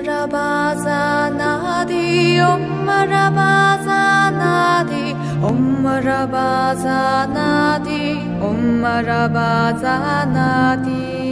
Marabazanadi, Om Marabazanadi, Om Marabazanadi, Om Marabazanadi。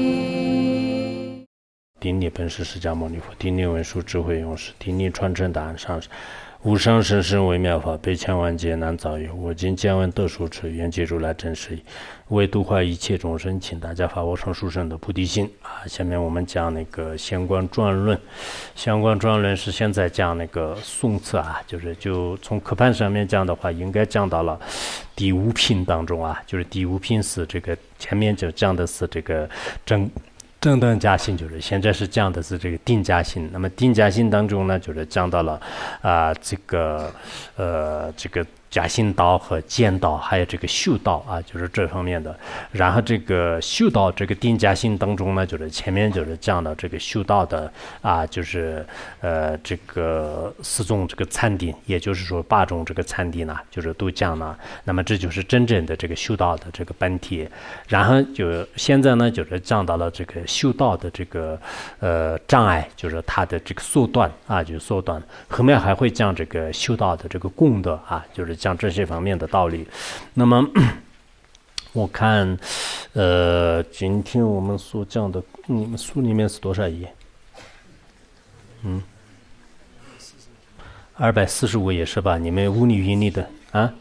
顶礼本师释迦牟尼佛，顶礼文殊智慧勇士，顶礼传承答案上师。无上甚深微妙法，百千万劫难遭遇。我今见闻得受持，愿解如来真实义，为度化一切众生，请大家发我成殊胜的菩提心啊！下面我们讲那个相关转论，相关转论是现在讲那个宋词啊，就从课本上面讲的话，应该讲到了第五品当中啊，就是第五品是这个前面就讲的是这个正等加行，就是现在是讲的是这个定加行。那么定加行当中呢，就是讲到了这个加行道和见道，还有这个修道啊，就是这方面的。然后这个修道这个定加行当中呢，就是前面就是讲到这个修道的啊，就是这个4种这个禅定，也就是说8种这个禅定呢，就是都讲了。那么这就是真正的这个修道的这个本体。然后就现在呢，就是讲到了这个修道的这个障碍，就是它的这个缩短啊，就是缩短。后面还会讲这个修道的这个功德啊，就是讲这些方面的道理。那么我看今天我们所讲的，你们书里面是多少页？245页是吧？你们物理云理的啊？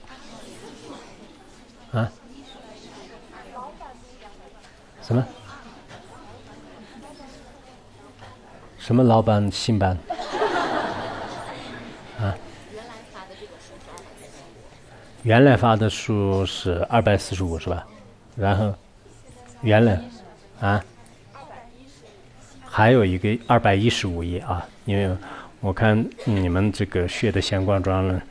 什么老板新版啊？原来发的书是245是吧？然后原来还有一个215页啊，因为我看你们这个学的相关专论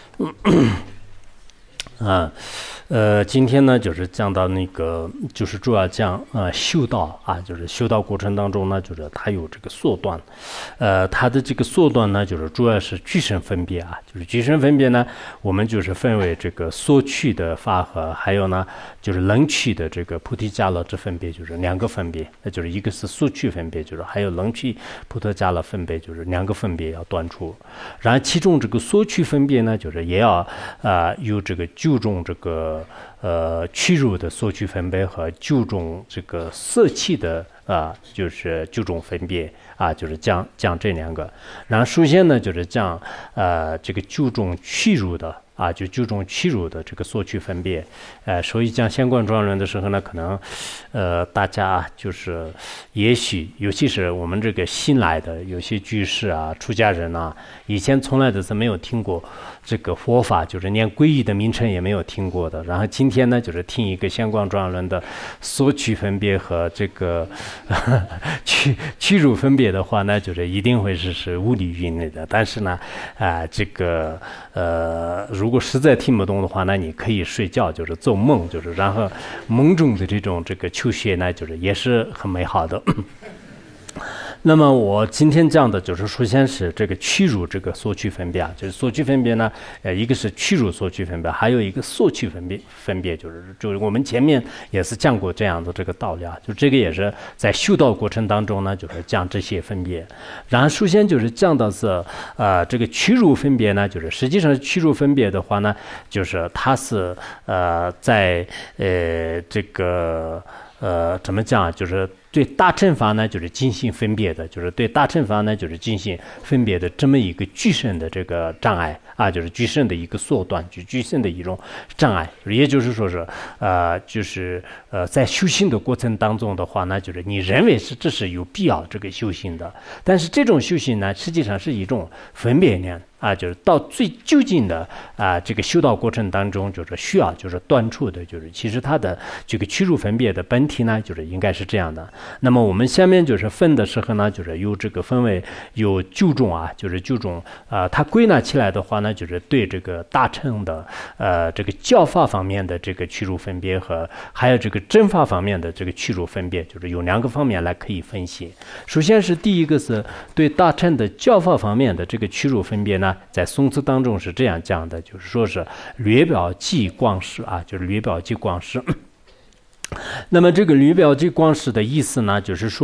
今天呢就是讲到那个，就是主要讲修道啊，就是修道过程当中呢，就是它有这个缩短，它的这个缩短呢，就是主要是具身分别啊，就是具身分别呢，我们就是分为这个缩去的法和还有呢就是冷去的这个菩提伽罗之分别，就是2个分别，那就是一个是缩去分别，就是还有冷去菩提伽罗分别，就是2个分别要断除。然后其中这个缩去分别呢，就是也要有这个9种这个去入的缩去分别和9种这个色气的就是9种分别啊，就是讲这2个。然后首先呢就是讲这个9种去入的啊，就9种去入的这个缩去分别。所以讲相关专论的时候呢，可能大家就是也许尤其是我们这个新来的有些居士啊、出家人啊，以前从来都是没有听过这个佛法，就是连皈依的名称也没有听过的。然后今天呢，就是听一个相关专论的缩去分别和这个去入分别的话呢，就是一定会是无理云理的。但是呢，这个如果实在听不懂的话，那你可以睡觉，就是做梦，就是然后梦中的这个求学呢，就是也是很美好的。那么我今天讲的就是首先是这个去入这个缩去分别啊，就是缩去分别呢，一个是去入缩去分别，还有一个缩去分别，就是我们前面也是讲过这样的这个道理啊，就这个也是在修道过程当中呢，就是讲这些分别。然后首先就是讲到是这个去入分别呢，就是实际上去入分别的话呢，就是它是在这个怎么讲，就是对大乘法呢就是进行分别的，就是对大乘法呢就是进行分别的这么一个具身的这个障碍啊，就是具身的一个缩短，就具身的一种障碍。也就是说是就是在修行的过程当中的话呢，就是你认为是这是有必要这个修行的，但是这种修行呢实际上是一种分别念啊，就是到最究竟的这个修道过程当中，就是需要就是断除的，就是其实它的这个去入分别的本体呢，就是应该是这样的。那么我们下面就是分的时候呢，就是有这个分为有9种啊，就是9种它归纳起来的话呢，就是对这个大乘的这个教法方面的这个去入分别和还有这个真法方面的这个去入分别，就是有2个方面来可以分析。首先是第一个是对大乘的教法方面的这个去入分别呢，在宋词当中是这样讲的，就是说是略表记光识啊，就是略表记光识。那么这个略表记光识的意思呢，就是说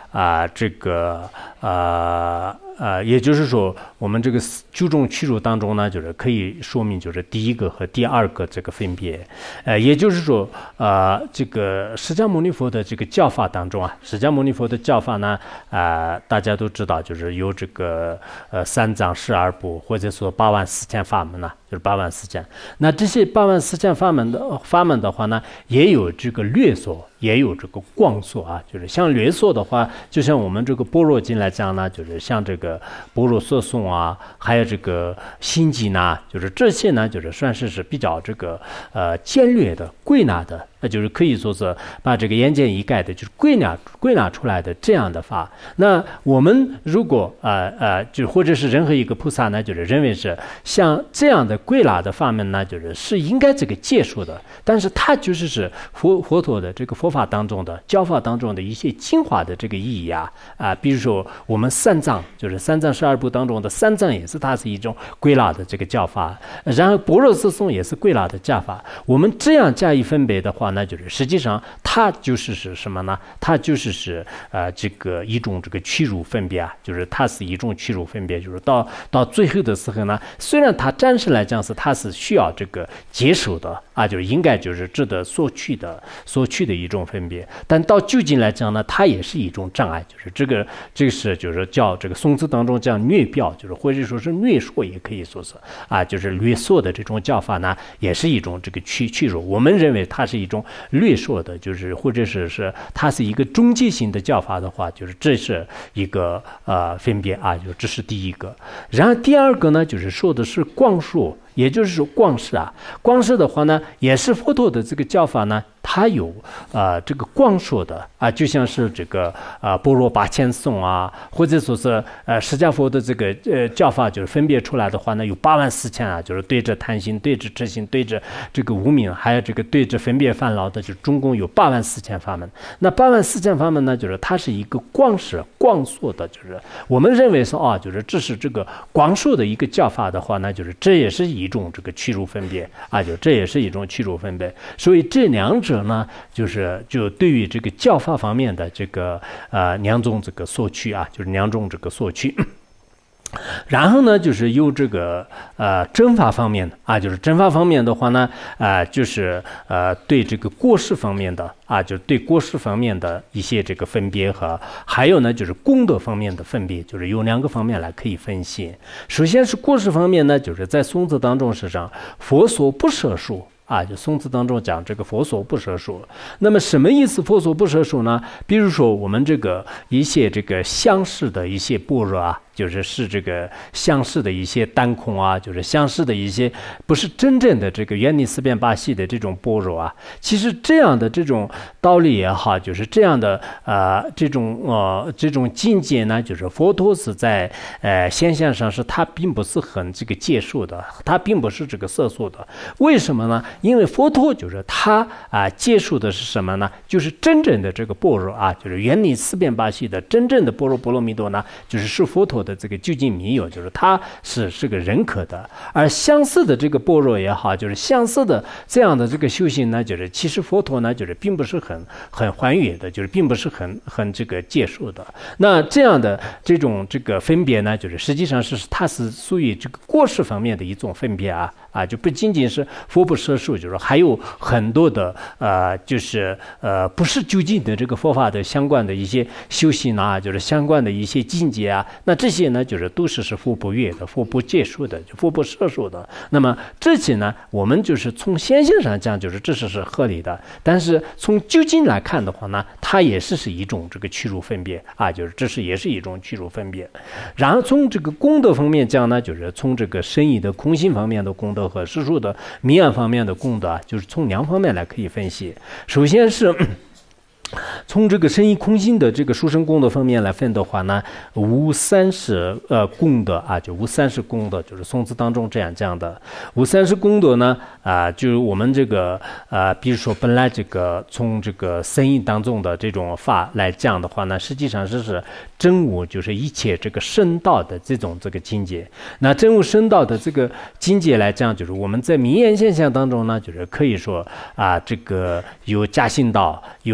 也就是说，我们这个九种屈辱当中呢，就是可以说明就是第一个和第二个这个分别。也就是说，这个释迦牟尼佛的这个教法当中啊，释迦牟尼佛的教法呢，大家都知道，就是有这个三藏十二部，或者说84000法门呢，就是84000。那这些84000法门的话呢，也有这个略说，也有这个广说啊。就是像略说的话，就像我们这个般若经来讲呢，就是像这个般若色颂啊，还有这个心经呢，就是这些呢，就是算是比较这个简略的归纳的，就是可以说是把这个言简意赅的，就是归纳出来的这样的法。那我们如果就或者是任何一个菩萨呢，就是认为是像这样的归纳的法门呢，是应该这个戒术的，但是它就是佛陀的这个佛法当中的教法当中的一些精华的这个意义啊。比如说我们三藏，就是三藏十二部当中的三藏也是它是一种归纳的这个教法，然后般若色颂也是归纳的教法。我们这样加以分别的话，那就是实际上它就是什么呢？它就是这个一种这个屈辱分别啊，就是它是一种屈辱分别，就是到最后的时候呢，虽然它暂时来讲它是需要这个接受的啊，就是应该就是值得所去的一种分别，但到究竟来讲呢，它也是一种障碍，就是这个是就是叫这个宋词当中叫略表，就是或者说是略说，也可以说是就是略说的这种教法呢，也是一种这个屈辱。我们认为它是一种略说的，就是或者是它是一个中介性的教法的话，就是这是一个分别啊，就这是第一个。然后第二个呢，就是说的是广说，也就是说广释啊。广释的话呢，也是佛陀的这个教法呢，它有这个广说的就像是这个般若8000颂啊，或者说是释迦佛的这个教法，就是分别出来的话呢，有84000啊，就是对着贪心，对着痴心，对着这个无明，还有这个对着分别烦恼的，就总共有84000法门。那84000法门呢，就是它是一个广释广说的，就是我们认为说就是这是这个广说的一个教法的话呢，就是这也是一种这个屈辱分别就这也是一种屈辱分别。所以这两者呢，就对于这个教法方面的这个两种这个所趋就是两种这个所趋。然后呢，就是有这个正法方面的就是正法方面的话呢，就是对这个过失方面的就是对过失方面的一些这个分别，和还有呢就是功德方面的分别，就是有两个方面来可以分析。首先是过失方面呢，就是在宋词当中是上佛所不摄数就宋词当中讲这个佛所不摄数。那么什么意思佛所不摄数呢？比如说我们这个一些这个相似的一些般若就是这个相似的一些单空就是相似的一些不是真正的这个原理四变八系的这种般若其实这样的这种道理也好，就是这样的这种境界呢，就是佛陀是在现象上是它并不是很这个介数的，它并不是这个色数的。为什么呢？因为佛陀就是他介数的是什么呢？就是真正的这个般若就是原理四变八系的真正的般若波罗蜜多呢，就是佛陀的这个究竟密有，就是它是个认可的。而相似的这个般若也好，就是相似的这样的这个修行呢，就是其实佛陀呢，就是并不是很还原的，就是并不是很这个介数的。那这样的这种这个分别呢，就是实际上它是属于这个过失方面的一种分别就不仅仅是佛不摄数，就是还有很多的就是不是究竟的这个佛法的相关的一些修行就是相关的一些境界那这些呢，就是都是佛不悦的，佛不介数的，佛不摄数的。那么这些呢，我们就是从现象上讲，就是这是合理的，但是从究竟来看的话呢，它也是一种这个屈辱分别就是这也是一种屈辱分别。然后从这个功德方面讲呢，就是从这个深义的空性方面的功德和世俗的迷暗方面的功德就是从两方面来可以分析。首先是从这个深义空性的这个殊胜功德方面来分的话呢，无30功德就无30功德，就是宋词当中这样讲的。无30功德呢就是我们这个比如说本来这个从这个深义当中的这种法来讲的话呢，实际上是真悟，就是一切这个圣道的这个境界。那真悟圣道的这个境界来讲，就是我们在名言现象当中呢，就是可以说这个有加行道，有这个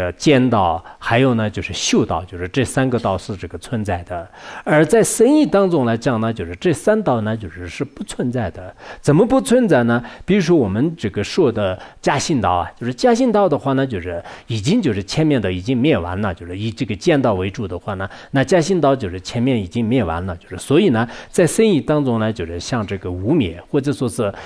个见道，还有呢就是嗅道，就是这三个道是这个存在的。而在生意当中来讲呢，就是这三道呢是不存在的。怎么不存在呢？比如说我们这个说的加行道啊，就是加行道的话呢，就是已经就是前面的已经灭完了，就是以这个见道为主的话呢，那加行道就是前面已经灭完了，就是所以呢，在生意当中呢，就是像这个无灭，或者说是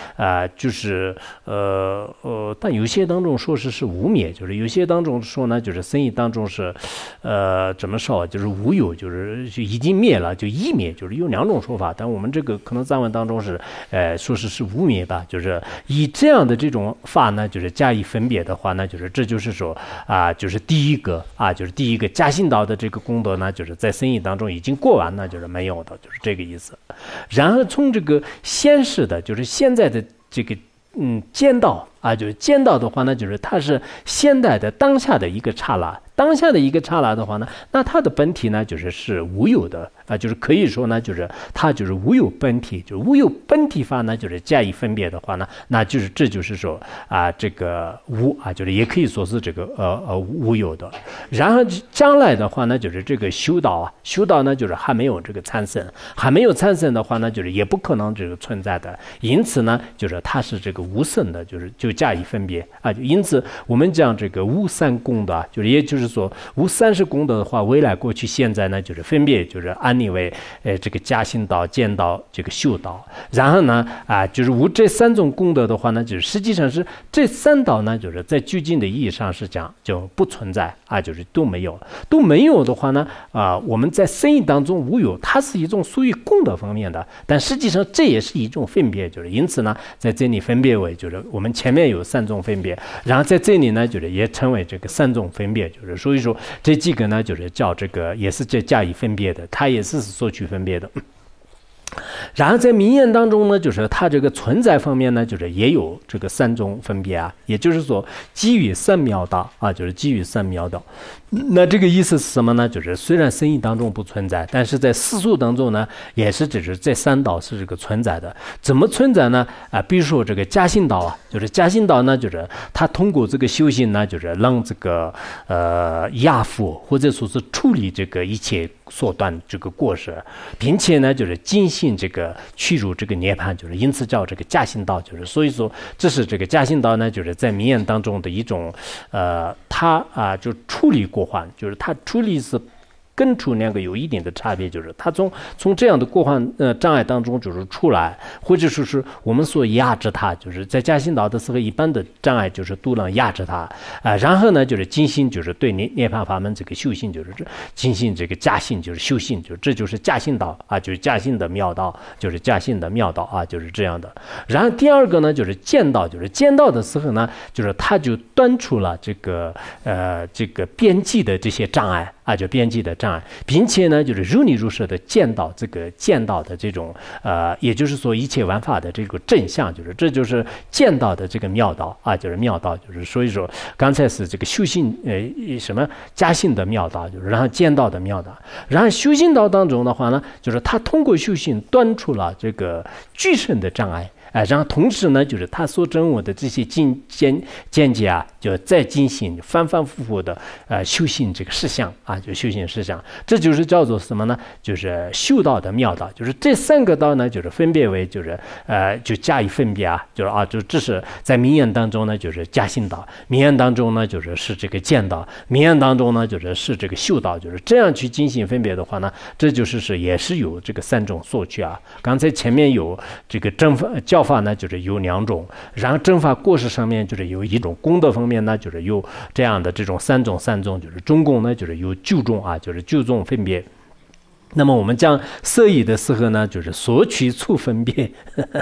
但有些当中说是无灭，就是有些当中说呢，就是生意当中是怎么说，就是无有，就已经灭了，就已灭，就是有两种说法。但我们这个可能藏文当中是说是无灭吧，就是以这样的这种法呢，就是加以分别的话呢，就是这就是说就是第一个就是第一个加行道的这个功德呢，就是在生意当中已经过完了，就是没有的，就是这个意思。然后从这个现世的，就是现在的这个见道就是见道的话呢，就是它是现代的当下的一个刹那。当下的一个刹那的话呢，那它的本体呢是无有的就是可以说呢，就是它就是无有本体，就是无有本体法呢，就是加以分别的话呢，那就是这就是说这个无就是也可以说是这个无有的。然后将来的话呢，就是这个修道修道呢就是还没有这个产生，还没有产生的话呢，就是也不可能这个存在的。因此呢，就是它是这个无生的，就加以分别就因此我们讲这个无三功德，就是也就是说无30功德的话，未来过去现在呢，就是分别就是安立为这个加行道、见道、这个修道。然后呢就是无这3种功德的话呢，就是实际上是这3道呢，就是在究竟的意义上是讲就不存在就是都没有的话呢我们在生意当中无有，它是一种属于功德方面的，但实际上这也是一种分别，就是因此呢，在这里分别为就是我们前面有3种分别，然后在这里呢，就是也成为这个3种分别，就是所以说这几个呢，就是叫这个也是加以分别的，它也是索取分别的。然后在名言当中呢，就是它这个存在方面呢，就是也有这个3种分别也就是说基于3妙道就是基于3妙道。那这个意思是什么呢？就是虽然生意当中不存在，但是在世俗当中呢，也是指这3道是这个存在的。怎么存在呢？比如说这个加行道就是加行道呢，就是它通过这个修行呢，就是让这个压服或者说是处理这个一切所断这个过失，并且呢，就是进行这个去入这个涅槃，就是因此叫这个加行道，就是所以说这是这个加行道呢，就是在名言当中的一种它就处理过患，就是它处理是跟出两个有一定的差别，就是它从这样的过患障碍当中就是出来，或者说是我们所压制它，就是在加行道的时候，一般的障碍就是都能压制它然后呢，就是进行就是对涅槃法门这个修行，就是进行这个加行，就是修行，就这就是加行道就是加行的妙道，就是加行的妙道就是这样的。然后第二个呢，就是见道，就是见道的时候呢，就是它就断除了这个边际的这些障碍就边际的障碍，并且呢，就是如理如实的见到这个见到的这种也就是说一切万法的这个真相，就是这就是见到的这个妙道就是妙道，就是所以说刚才是这个修行什么加行的妙道，就是然后见到的妙道，然后修行道当中的话呢，就是他通过修行断除了这个具身的障碍。然后同时呢，就是他所掌握的这些见解就再进行反反复复的修行这个事项就修行事项，这就是叫做什么呢？就是修道的妙道，就是这3个道呢，就是分别为就是就加以分别就是就这是在名言当中呢，就是加行道；名言当中呢，是这个见道；名言当中呢，是这个修道，就是这样去进行分别的话呢，这就是也是有这个3种索取刚才前面有这个正法教法呢，就是有2种，然后正法过失上面就是有1种，功德方面呢，就是有这样的这种3种，就是中共呢，就是有9种就是9种分别。那么我们讲色义的时候呢，就是索取处分别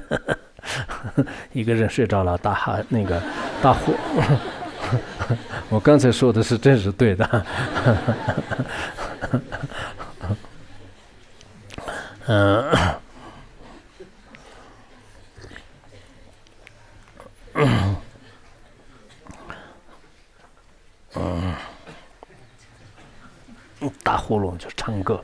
一个人睡着了，大呼我刚才说的是真是对的大喉咙就唱歌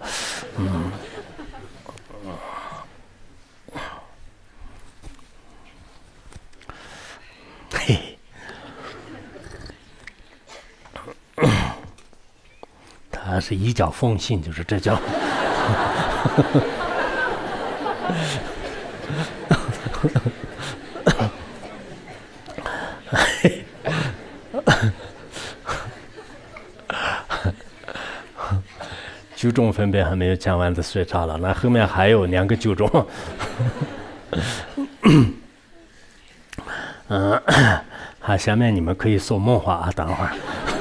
嘿是一脚风信，就是这叫。9种分别还没有讲完就睡着了，那后面还有2个9种。好，下面你们可以说梦话啊，等会儿。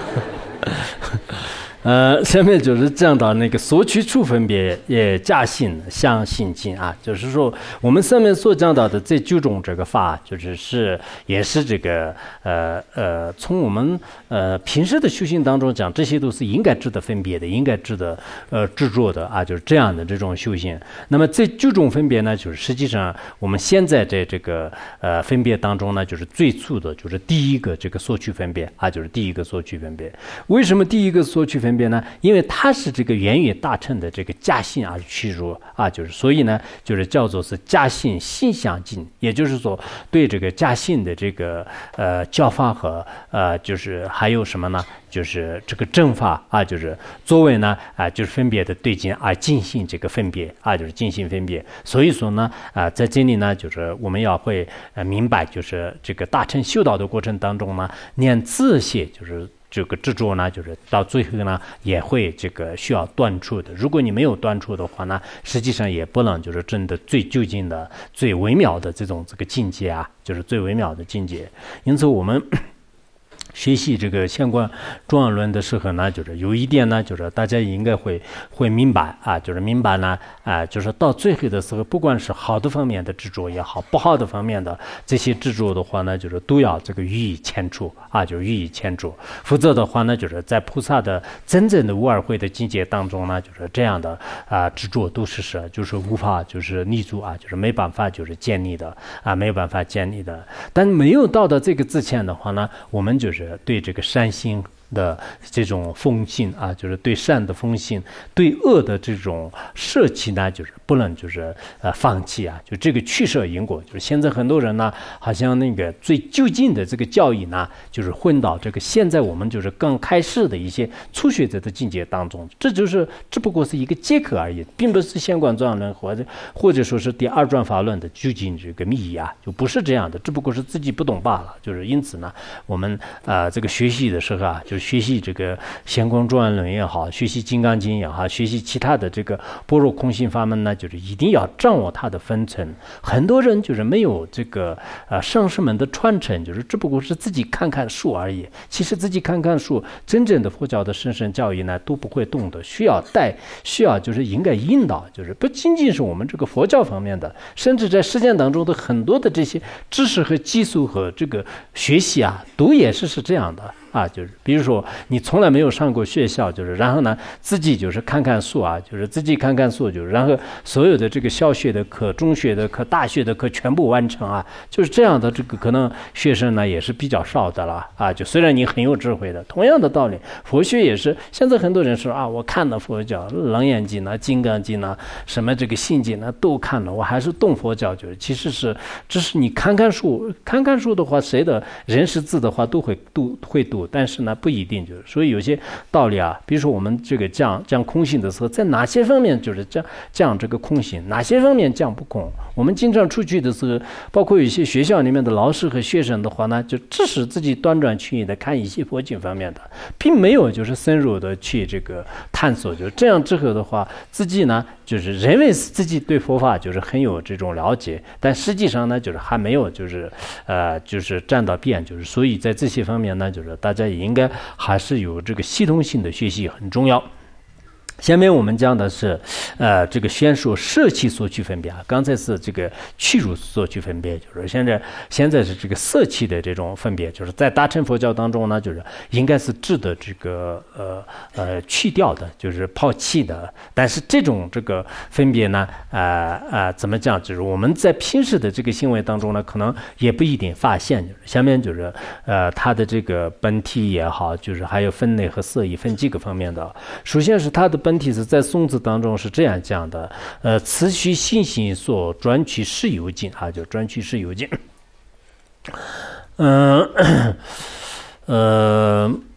下面就是讲到那个所取处分别也假性相性尽啊，就是说我们上面所讲到的这9种这个法，就是也是这个从我们平时的修行当中讲，这些都是应该知的分别的，应该知的执着的啊，就是这样的这种修行。那么这9种分别呢，就是实际上我们现在在这个分别当中呢，就是最初的就是第一个这个所取分别啊，就是第一个所取分别。为什么第一个所取分别呢？因为它是这个源于大乘的这个假性而取入啊，就是所以呢，就是叫做是假性性相近，也就是说对这个假性的这个教法和就是还有什么呢？就是这个正法啊，就是作为呢就是分别的对境而进行这个分别啊，就是进行分别。所以说呢在这里呢，就是我们要会明白，就是这个大乘修道的过程当中呢，念自性就是这个执着呢，就是到最后呢也会这个需要断除的。如果你没有断除的话呢，实际上也不能就是真的最究竟的、最微妙的这个境界啊，就是最微妙的境界。因此我们学习这个相关中央论的时候呢，就是有一点呢，就是大家应该会明白啊，就是明白呢就是到最后的时候，不管是好的方面的执着也好，不好的方面的这些执着的话呢，就是都要这个予以迁除啊，就是予以迁除。否则的话呢，就是在菩萨的真正的无二慧的境界当中呢，就是这样的执着都是就是无法就是立足啊，就是没办法就是建立的啊，没有办法建立的。但没有到达这个自谦的话呢，我们就是对这个善心的这种奉行啊，就是对善的奉行，对恶的这种舍弃呢，就是不能就是放弃啊，就这个取舍因果。就是现在很多人呢，好像那个最就近的这个教义呢，就是混到这个现在我们就是刚开始的一些初学者的境界当中，这只不过是一个借口而已，并不是相关转论或者说是第二转法论的究竟这个密意啊，就不是这样的，只不过是自己不懂罢了。就是因此呢，我们这个学习的时候啊，就是学习这个相关中观论也好，学习金刚经也好，学习其他的这个般若空性法门呢，就是一定要掌握它的分层。很多人就是没有这个上师们的传承，就是只不过是自己看看书而已。其实自己看看书，真正的佛教的深深教义呢都不会动的，需要就是应该引导，就是不仅仅是我们这个佛教方面的，甚至在实践当中的很多的这些知识和技术和这个学习啊，都也是这样的。啊，就是比如说你从来没有上过学校，就是然后呢自己就是看看书啊，就是自己看看书，就是然后所有的这个小学的课、中学的课、大学的课全部完成啊，就是这样的这个可能学生呢也是比较少的了啊。就虽然你很有智慧的，同样的道理，佛学也是。现在很多人说啊，我看了佛教《楞严经》呢、《金刚经》呢、什么这个心经呢都看了，我还是懂佛教，就是其实只是你看看书的话，谁的人识字的话都会读。但是呢，不一定就是，所以有些道理啊，比如说我们这个讲空性的时候，在哪些方面就是讲这个空性，哪些方面讲不空。我们经常出去的时候，包括有些学校里面的老师和学生的话呢，就只是自己断章取义的看一些佛经方面的，并没有就是深入的去这个探索。就这样之后的话，自己呢就是认为是自己对佛法就是很有这种了解，但实际上呢就是还没有就是站到边，就是所以在这些方面呢，就是大家也应该还是有这个系统性的学习很重要。下面我们讲的是，这个宣说舍弃所取分别啊。刚才是这个去除所取分别，就是现在是这个舍弃的这种分别，就是在大乘佛教当中呢，就是应该是指的这个去掉的，就是抛弃的。但是这个分别呢，怎么讲？就是我们在平时的这个行为当中呢，可能也不一定发现。下面就是它的这个本体也好，就是还有分类和色义分几个方面的。首先是它的本体是在宋字当中是这样讲的，此须信心所专取是有尽啊，就专取是有尽。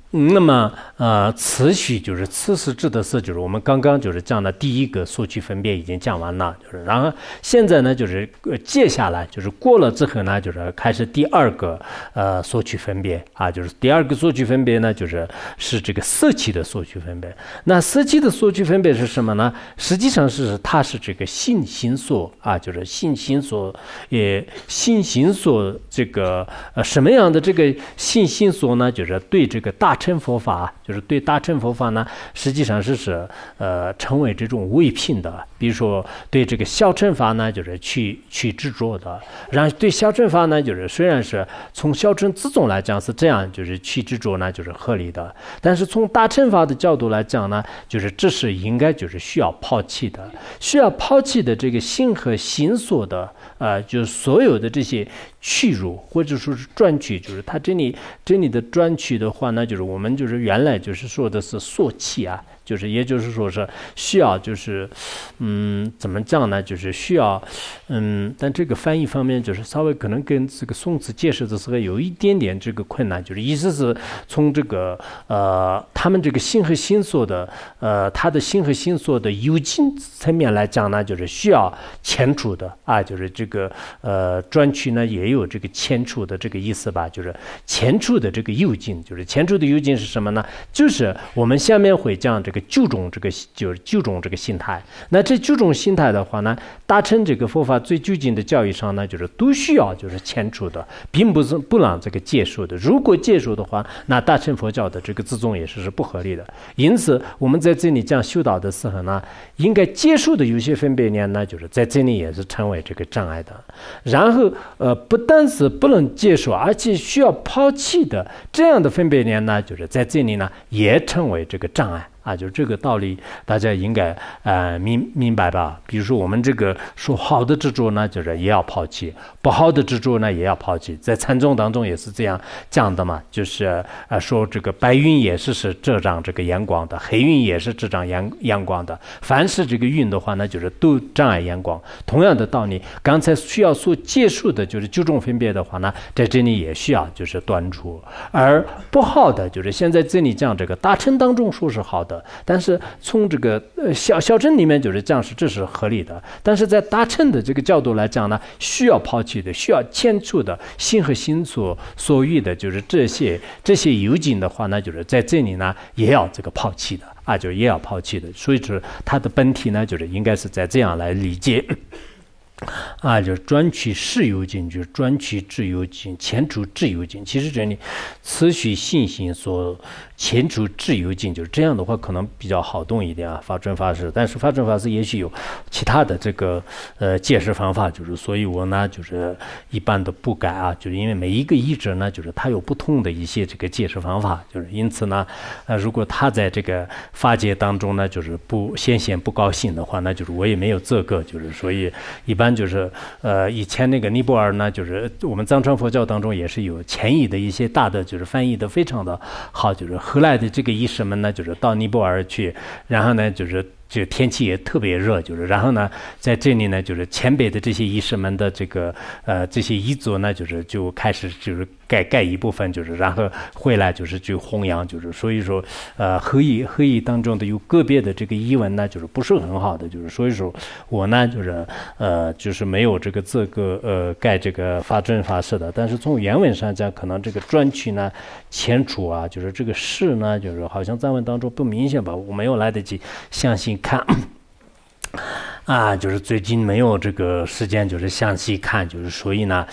那么词序就是词是指的是就是我们刚刚就是讲的第一个索取分别已经讲完了，就是然后现在呢就是接下来就是过了之后呢就是开始第二个索取分别啊，就是第二个索取分别呢就是这个色气的索取分别。那色气的索取分别是什么呢？实际上它是这个信心所啊，就是信心所这个什么样的这个信心所呢？就是对这个大乘佛法，就是对大乘佛法呢，实际上是成为这种唯品的。比如说对这个小乘法呢，就是去执着的；然后对小乘法呢，就是虽然是从小乘自宗来讲是这样，就是去执着呢，就是合理的。但是从大乘法的角度来讲呢，就是这是应该就是需要抛弃的，这个心和心所的就是所有的这些去入或者说是专取，就是它这里的专取的话呢，就是我们就是原来就是说的是缩气啊。就是也就是说是需要就是怎么讲呢？就是需要但这个翻译方面就是稍微可能跟这个宋词解释的时候有一点点这个困难，就是意思是从这个他们这个心和心所的他的心和心所的有境层面来讲呢，就是需要迁出的啊，就是这个专区呢也有这个迁出的这个意思吧，就是迁出的这个有境，就是迁出的有境是什么呢？就是我们下面会讲这个九种这个就是九种这个心态。那这九种心态的话呢，达成这个佛法最究竟的教义上呢，就是都需要就是迁出的，并不是不让这个接受的。如果接受的话，那大乘佛教的这个自宗也是不合理的。因此，我们在这里讲修道的时候呢，应该接受的有些分别念呢，就是在这里也是成为这个障碍的。然后不但是不能接受，而且需要抛弃的这样的分别念呢，就是在这里呢也成为这个障碍。啊，就这个道理，大家应该明白吧？比如说我们这个说好的执着呢，就是也要抛弃；不好的执着呢，也要抛弃。在禅宗当中也是这样讲的嘛，就是说这个白云也是遮障这个阳光的，黑云也是遮障阳光的。凡是这个云的话呢，就是都障碍阳光。同样的道理，刚才需要所结束的就是九种分别的话呢，在这里也需要就是断除。而不好的，就是现在这里讲这个大乘当中说是好的。但是从这个小乘里面就是这样，这是合理的。但是在大乘的这个角度来讲呢，需要抛弃的、需要迁出的心和心所欲的，就是这些有境的话呢，就是在这里呢也要这个抛弃的啊，就也要抛弃的。所以说它的本体呢，就是应该是在这样来理解。啊，就是专取事有境，就是专取智有境，迁出智有境。其实这里此许信心所迁出智有境，就是这样的话可能比较好懂一点啊。法准法师，但是法准法师也许有其他的这个解释方法，就是所以我呢就是一般的不改啊，就是因为每一个译者呢，就是他有不同的一些这个解释方法，就是因此呢，如果他在这个法界当中呢，就是不显现不高兴的话，那就是我也没有资格，就是所以一般就是以前那个尼泊尔呢，就是我们藏传佛教当中也是有前译的一些大的，就是翻译的非常的好，就是后来的这个医师们呢，就是到尼泊尔去，然后呢就天气也特别热，就是然后呢，在这里呢，就是前辈的这些医师们的这个这些遗族呢，就开始就是盖一部分，就是然后回来就是去弘扬，就是所以说合译当中的有个别的这个译文呢，就是不是很好的，就是所以说我呢就是没有这个资格盖这个法准法师的，但是从原文上讲，可能这个专区呢迁出啊，就是这个事呢，就是好像藏文当中不明显吧，我没有来得及详细看啊，就是最近没有这个时间，就是详细看，就是所以呢，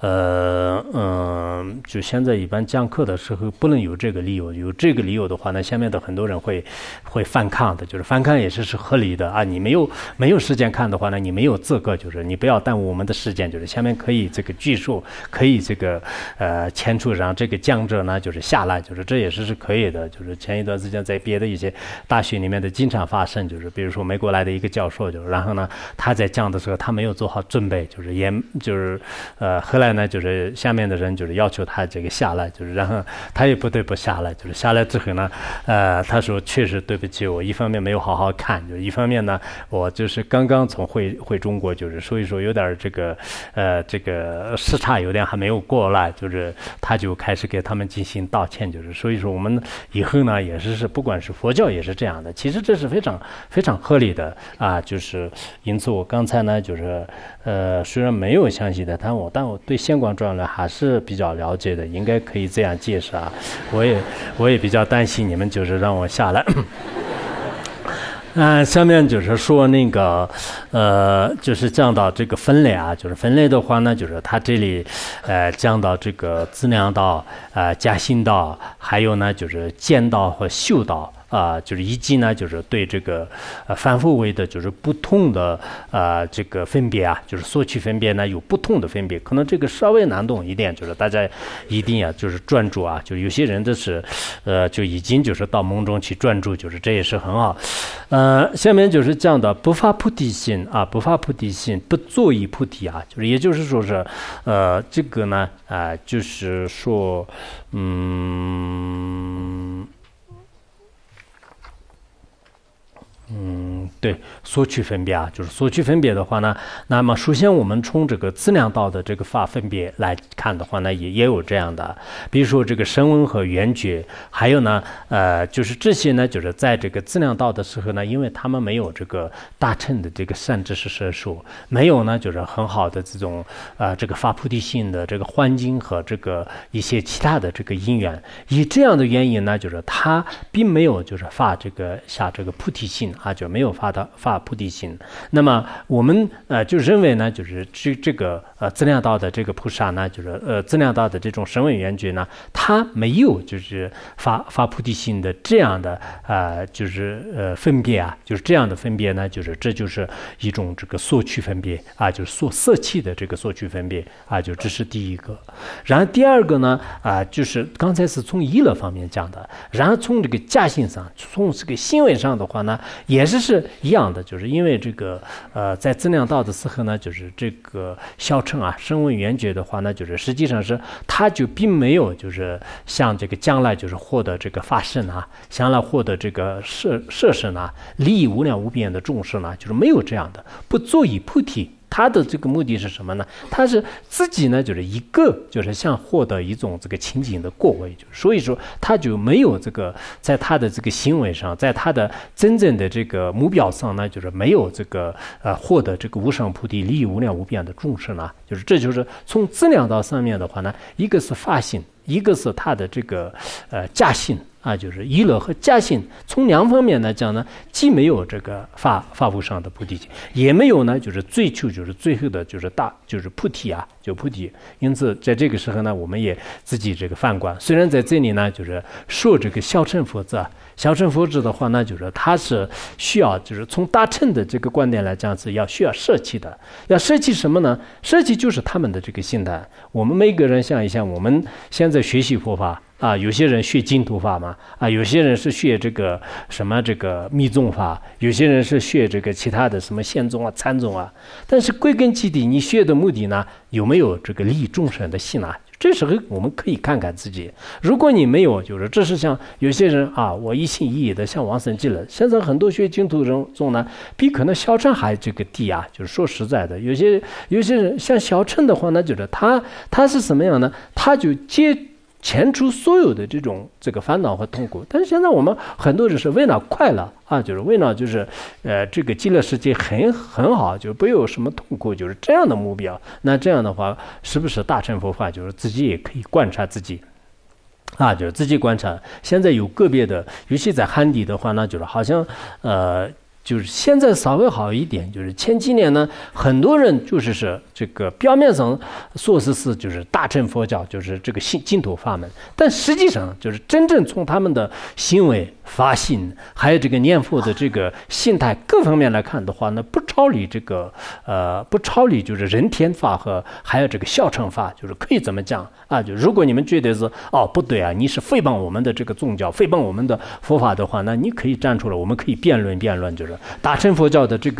就现在一般讲课的时候不能有这个理由，有这个理由的话呢，下面的很多人会反抗的，就是反抗也是合理的啊。你没有时间看的话呢，你没有资格，就是你不要耽误我们的时间，就是下面可以这个据述，可以这个迁出让这个讲者呢就是下来，就是这也是可以的，就是前一段时间在别的一些大学里面的经常发生，就是比如说美国来的一个教授，就是然然后呢，他在降的时候他没有做好准备，后来呢，就是下面的人就是要求他这个下来，就是然后他也不得不下来，就是下来之后呢，他说确实对不起，我一方面没有好好看，就一方面呢，我就是刚刚从回中国，就是所以说有点这个时差有点还没有过来，就是他就开始给他们进行道歉，就是所以说我们以后呢也是不管是佛教也是这样的，其实这是非常非常合理的啊，就是因此我刚才呢就是虽然没有详细的但我对仙观传呢还是比较了解的，应该可以这样介绍啊，我也比较担心你们就是让我下来。下面就是说那个就是讲到这个分类啊，就是分类的话呢，就是他这里讲到这个资粮道、加行道，还有呢就是见道和修道。就是以及呢，就是对这个反复位的，就是不同的这个分别啊，就是索取分别呢有不同的分别，可能这个稍微难懂一点，就是大家一定要就是专注啊，就有些人的是就已经就是到梦中去专注，就是这也是很好。下面就是讲的不发菩提心啊，不发菩提心，不作意菩提啊，就是也就是说是这个呢就是说对，索取分别啊，就是索取分别的话呢，那么首先我们从这个资粮道的这个法分别来看的话呢，也有这样的，比如说这个声闻和缘觉，还有呢，就是这些呢，就是在这个资粮道的时候呢，因为他们没有这个大乘的这个善知识摄受，没有呢，就是很好的这种这个发菩提心的这个环境和这个一些其他的这个因缘，以这样的原因呢，就是他并没有就是发这个下这个菩提心啊，就没有发菩提心。那么我们就认为呢，就是这个资粮道的这个菩萨呢，就是资粮道的这种声闻缘觉呢，他没有就是发菩提心的这样的就是分别啊，就是这样的分别呢，就是这就是一种这个索取分别啊，就是色气的这个索取分别啊，就这是第一个。然后第二个呢就是刚才是从意乐方面讲的，然后从这个驾性上，从这个行为上的话呢，也是一样的，就是因为这个在资粮道的时候呢，就是这个小乘啊声闻缘觉的话呢，就是实际上是他就并没有就是像这个将来就是获得这个法身啊，将来获得这个摄身啊，利益无量无边的众生啊，就是没有这样的，不作以菩提。他的这个目的是什么呢？他是自己呢，就是一个就是想获得一种这个清净的果位，所以说他就没有这个在他的这个行为上，在他的真正的这个目标上呢，就是没有这个获得这个无上菩提利益无量无边的众生啊，就是这就是从资粮道上面的话呢，一个是发心，一个是他的这个驾性。啊，就是意乐和驾性，从两方面来讲呢，既没有这个发无上的菩提心，也没有呢，就是追求就是最后的就是菩提啊，就菩提。因此，在这个时候呢，我们也自己这个反观，虽然在这里呢，就是说这个小乘佛子，小乘佛子的话呢，就是它是需要就是从大乘的这个观点来讲是需要舍弃的，要舍弃什么呢？舍弃就是他们的这个心态。我们每个人想一想，我们现在学习佛法。有些人学净土法嘛，有些人是学这个什么这个密宗法，有些人是学这个其他的什么宪宗啊、禅宗啊。但是归根结底，你学的目的呢，有没有这个利益众生的心啊？这时候我们可以看看自己，如果你没有，就是这是像有些人我一心一意的向往生极乐。现在很多学净土中呢，比可能小乘还这个低啊。就是说实在的，有些人像小乘的话呢，就是他是什么样呢？他就前除所有的这个烦恼和痛苦，但是现在我们很多人是为了快乐啊，就是为了就是这个极乐世界很好，就不有什么痛苦，就是这样的目标。那这样的话，是不是大乘佛法就是自己也可以观察自己啊？就是自己观察。现在有个别的，尤其在汉地的话呢，就是好像就是现在稍微好一点，就是前几年呢，很多人就是这个表面上说是就是大乘佛教，就是这个净土法门，但实际上就是真正从他们的行为、发心，还有这个念佛的这个心态各方面来看的话呢，不超离就是人天法和还有这个小乘法，就是可以这么讲啊。就如果你们觉得是不对啊，你是诽谤我们的这个宗教，诽谤我们的佛法的话，那你可以站出来，我们可以辩论，就是大乘佛教的这个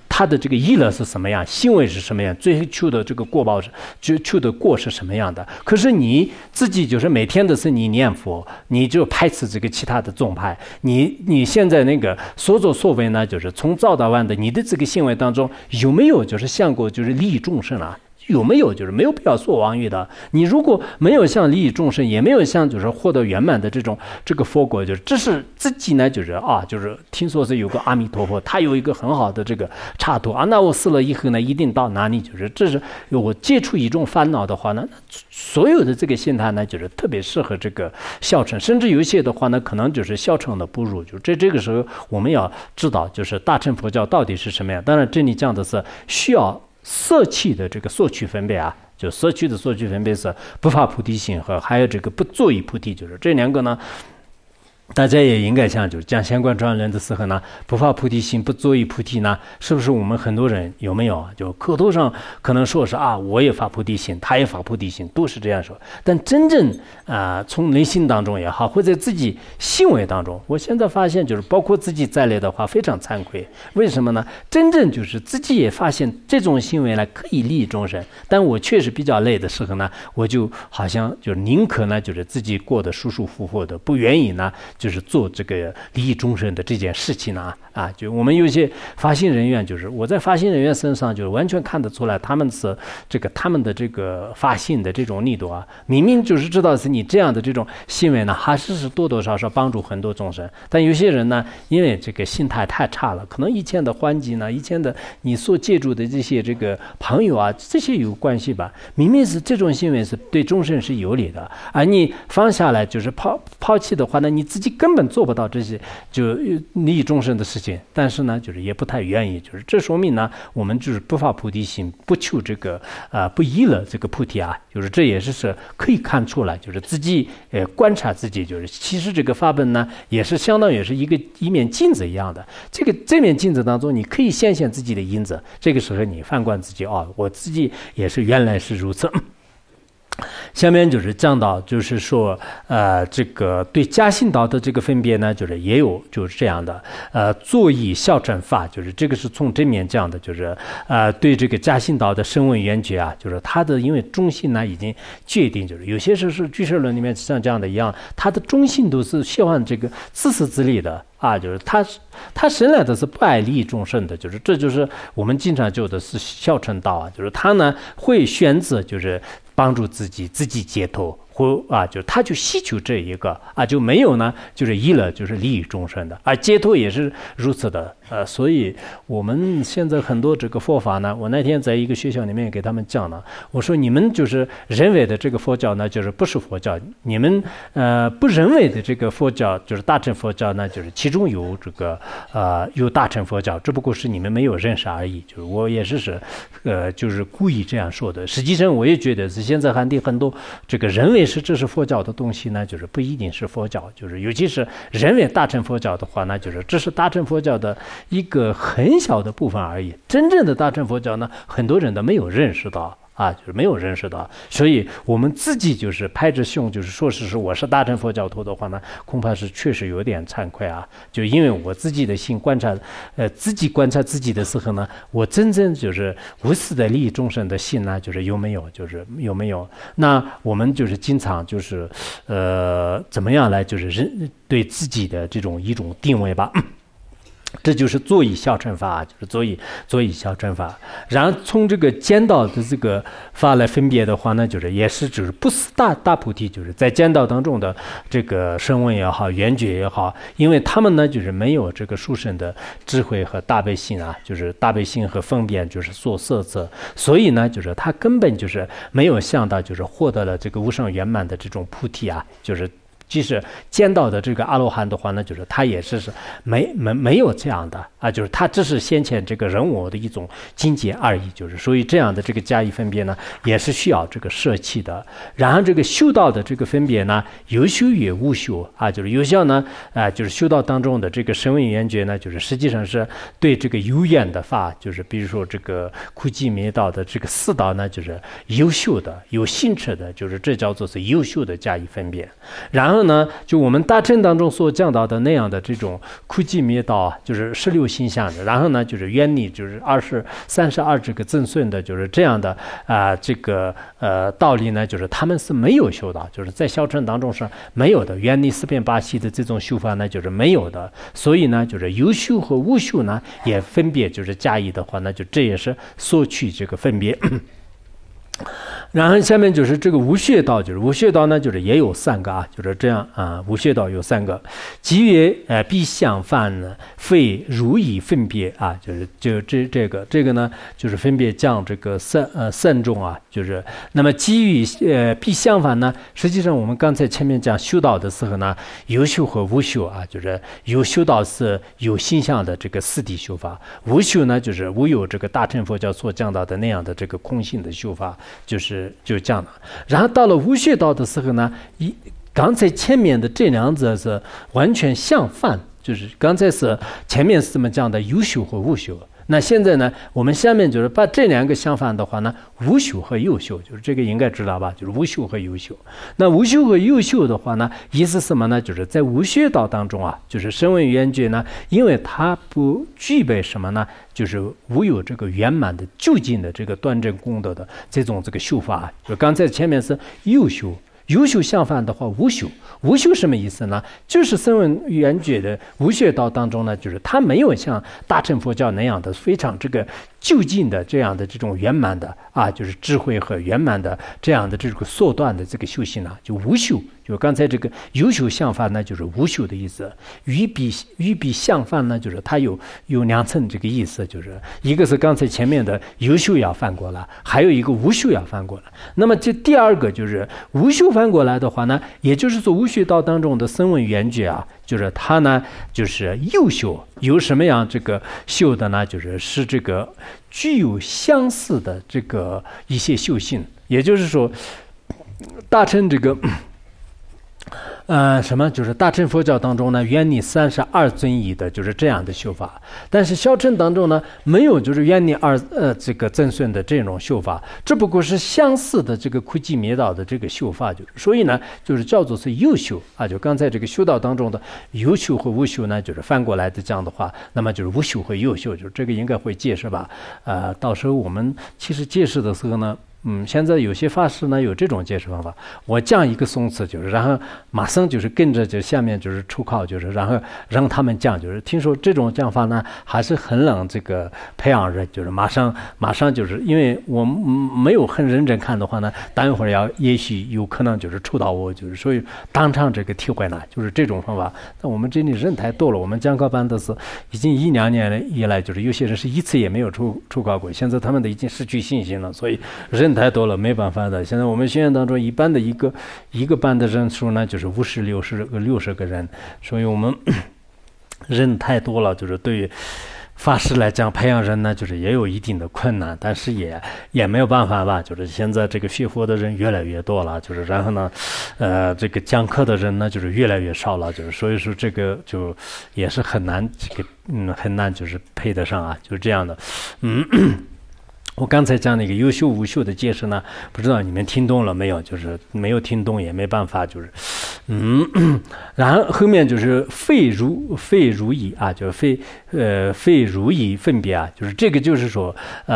他的这个意乐是什么样，行为是什么样，追求的这个果报是追求的果是什么样的。可是你自己就是每天的是你念佛，你就排斥这个其他的宗派，你现在那个所作所为呢，就是从早到晚的你的这个行为当中有没有就是想过就是利益众生啊？有没有就是没有必要说妄语的？你如果没有像利益众生，也没有像就是获得圆满的这个佛果，就是这是自己呢，就是就是听说是有个阿弥陀佛，他有一个很好的这个插图啊，那我死了以后呢，一定到哪里？就是这是我接触一种烦恼的话呢，所有的这个心态呢，就是特别适合这个小乘，甚至有一些的话呢，可能就是小乘的不如。就这个时候，我们要知道，就是大乘佛教到底是什么样。当然，这里讲的是需要舍弃的这个索取分别啊，就舍去的索取分别是不发菩提心和还有这个不作意菩提，就是这两个呢。大家也应该像就是讲相关专人的时候呢，不发菩提心，不作意菩提呢，是不是我们很多人有没有就口头上可能说是我也发菩提心，他也发菩提心，都是这样说，但真正从内心当中也好，或者自己行为当中，我现在发现就是包括自己在内的话，非常惭愧。为什么呢？真正就是自己也发现这种行为呢可以利益众生，但我确实比较累的时候呢，我就好像就是宁可呢就是自己过得舒舒服服的，不愿意呢就是做这个利益众生的这件事情呢就我们有些发心人员，就是我在发心人员身上就是完全看得出来，他们是他们的这个发心的这种力度明明就是知道是你这样的这种行为呢，还是多多少少帮助很多众生。但有些人呢，因为这个心态太差了，可能以前的环境呢，以前的你所借助的这些这个朋友这些有关系吧。明明是这种行为是对众生是有利的，而你放下来就是抛弃的话呢，你自己根本做不到这些就利益众生的事情。但是呢，就是也不太愿意，就是这说明呢，我们就是不发菩提心，不求这个不依了这个菩提就是这也是可以看出来，就是自己观察自己，就是其实这个法本呢，也是相当于是一面镜子一样的。这面镜子当中，你可以显现自己的因子，这个时候你反观自己我自己也是原来是如此。下面就是讲到，就是说，这个对家信道的这个分别呢，就是也有就是这样的，作意小乘法，就是这个是从正面讲的，就是对这个家信道的声闻缘觉就是它的因为中心呢已经决定，就是有些时候是俱舍论里面像这样的一样，它的中心都是希望这个自私自利的。就是他生来的是不爱利益众生的，就是这就是我们经常讲的是小乘道就是他呢会选择就是帮助自己解脱，或就他就希求这一个就没有呢就是依了就是利益众生的，而解脱也是如此的。所以我们现在很多这个佛法呢，我那天在一个学校里面给他们讲了，我说你们就是认为的这个佛教呢，就是不是佛教，你们不认为的这个佛教就是大乘佛教呢，就是其中有这个有大乘佛教，只不过是你们没有认识而已。就是我也是就是故意这样说的。实际上我也觉得是现在很多这个认为是这是佛教的东西呢，就是不一定是佛教，就是尤其是认为大乘佛教的话呢，就是这是大乘佛教的一个很小的部分而已。真正的大乘佛教呢，很多人都没有认识到就是没有认识到。所以我们自己就是拍着胸就是说是我是大乘佛教徒的话呢，恐怕是确实有点惭愧就因为我自己的心观察自己观察自己的时候呢，我真正就是无私的利益众生的心呢，就是有没有，就是有没有。那我们就是经常就是怎么样来就是对自己的这种一种定位吧。这就是作意小乘法，就是作意小乘法。然后从这个见道的这个法来分别的话呢，就是也是就是不是大菩提，就是在见道当中的这个声闻也好，缘觉也好，因为他们呢就是没有这个殊胜的智慧和大悲心就是大悲心和分辨就是所摄色，所以呢就是他根本就是没有想到就是获得了这个无上圆满的这种菩提就是即使见到的这个阿罗汉的话呢，就是他也是没有这样的就是他只是先前这个人我的一种境界而已，就是所以这样的这个加以分别呢，也是需要这个舍弃的。然后这个修道的这个分别呢，有修也无修就是有效呢就是修道当中的这个声闻缘觉呢，就是实际上是对这个有眼的法，就是比如说这个苦集灭道的这个四道呢，就是优秀的有性质的，就是这叫做是优秀的加以分别。然后后呢，就我们大乘当中所讲到的那样的这种苦集灭道啊，就是16心相的，然后呢，就是愿力就是32这个增顺的，就是这样的这个道理呢，就是他们是没有修到，就是在小乘当中是没有的，愿力四变八系的这种修法呢，就是没有的。所以呢，就是有修和无修呢，也分别就是加以的话，那就这也是索取这个分别。然后下面就是这个无穴道，就是无穴道呢，就是也有3个啊，就是这样啊，无穴道有3个，即曰必相犯呢，非如以分别啊，这个呢，就是分别讲这个三种啊，就是那么基于必相犯呢，实际上我们刚才前面讲修道的时候呢，有修和无修啊，就是有修道是有形象的这个四谛修法，无修呢就是无有这个大乘佛教所讲到的那样的这个空性的修法，就是这样的。然后到了无穴道的时候呢，刚才前面的这两者是完全相反，就是刚才是前面是这么讲的有修和无修。那现在呢，我们下面就是把这2个相反的话呢，无修和有修，就是这个应该知道吧？就是无修和有修。那无修和有修的话呢，意思什么呢？就是在无穴道当中啊，就是声闻缘觉呢，因为它不具备什么呢？就是无有这个圆满的究竟的这个端正功德的这种这个修法。就刚才前面是有修。有修相反的话，无修。无修什么意思呢？就是声闻缘觉的无穴道当中呢，就是它没有像大乘佛教那样的非常这个究竟的这样的这种圆满的啊，就是智慧和圆满的这样的这个缩断的这个修行呢，就无修。就刚才这个有修相反呢，就是无修的意思。与彼相反呢，就是它有2层这个意思，就是一个是刚才前面的有修要翻过来，还有一个无修要翻过来。那么这第2个就是无修翻过来的话呢，也就是说无穴道当中的声闻缘觉啊，就是它呢就是有修，有什么样这个修的呢？就是这个具有相似的这个一些修行，也就是说大乘这个。就是大乘佛教当中呢，愿力32尊仪的，就是这样的修法。但是小乘当中呢，没有就是愿力这个增顺的这种修法，只不过是相似的这个苦集灭道的这个修法，就是所以呢，就是叫做是有修啊。就刚才这个修道当中的有修和无修呢，就是翻过来的这样的话，那么就是无修和有修，就是这个应该会解释吧？到时候我们其实解释的时候呢。现在有些法师呢有这种解释方法，我讲一个颂词，就是然后马上就是跟着就下面就是出考，就是然后让他们讲，就是听说这种讲法呢还是很让这个培养人，就是马上就是因为我没有很认真看的话呢，待一会儿也许有可能就是触到我，就是所以当场这个体会呢就是这种方法。但我们这里人太多了，我们讲考班的是已经1-2年以来，就是有些人是一次也没有出考过，现在他们都已经失去信心了，所以人太多了，没办法的。现在我们学院当中一般的一个班的人数呢，就是50-60个人，所以我们人太多了，就是对于法师来讲，培养人呢，就是也有一定的困难，但是也没有办法吧。就是现在这个学佛的人越来越多了，就是然后呢，这个讲课的人呢，就是越来越少了，就是所以说这个就也是很难很难就是配得上啊，就是这样的，我刚才讲那个有修无修的解释呢，不知道你们听懂了没有？就是没有听懂也没办法，就是然后后面就是非如意啊，就是非如意分别啊，就是这个就是说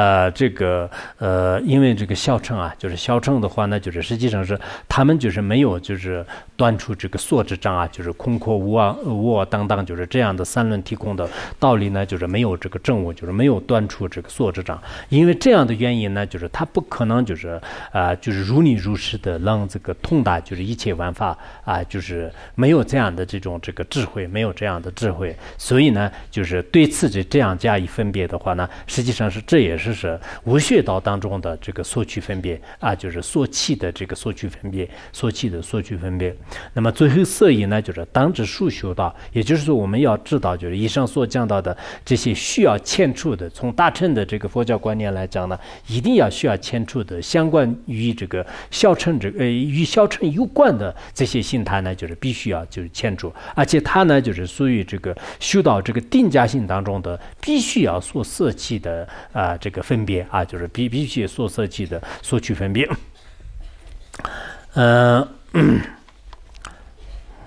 因为这个小乘啊，就是小乘的话呢，就是实际上是他们就是没有就是断除这个所知障啊，就是空阔无我当当，就是这样的三轮提供的道理呢，就是没有这个证悟，就是没有断除这个所知障，因为这样的原因呢，就是他不可能就是如理如实的让这个通达就是一切万法啊，就是没有这样的这种这个智慧，没有这样的智慧，所以呢，就是对此这样加以分别的话呢，实际上是这也是无穴道当中的这个所取分别啊，就是所起的这个所取分别，所起的所取分别。那么最后色义呢，就是当知数修道，也就是说我们要知道，就是以上所讲到的这些需要迁出的，从大乘的这个佛教观念来讲呢，一定要需要迁出的相关于这个小乘与小乘有关的这些心态呢，就是必须要就是迁出，而且它呢就是属于这个修道这个定家性当中的必须要所舍弃的这个分别啊，就是必须所舍弃的所取分别。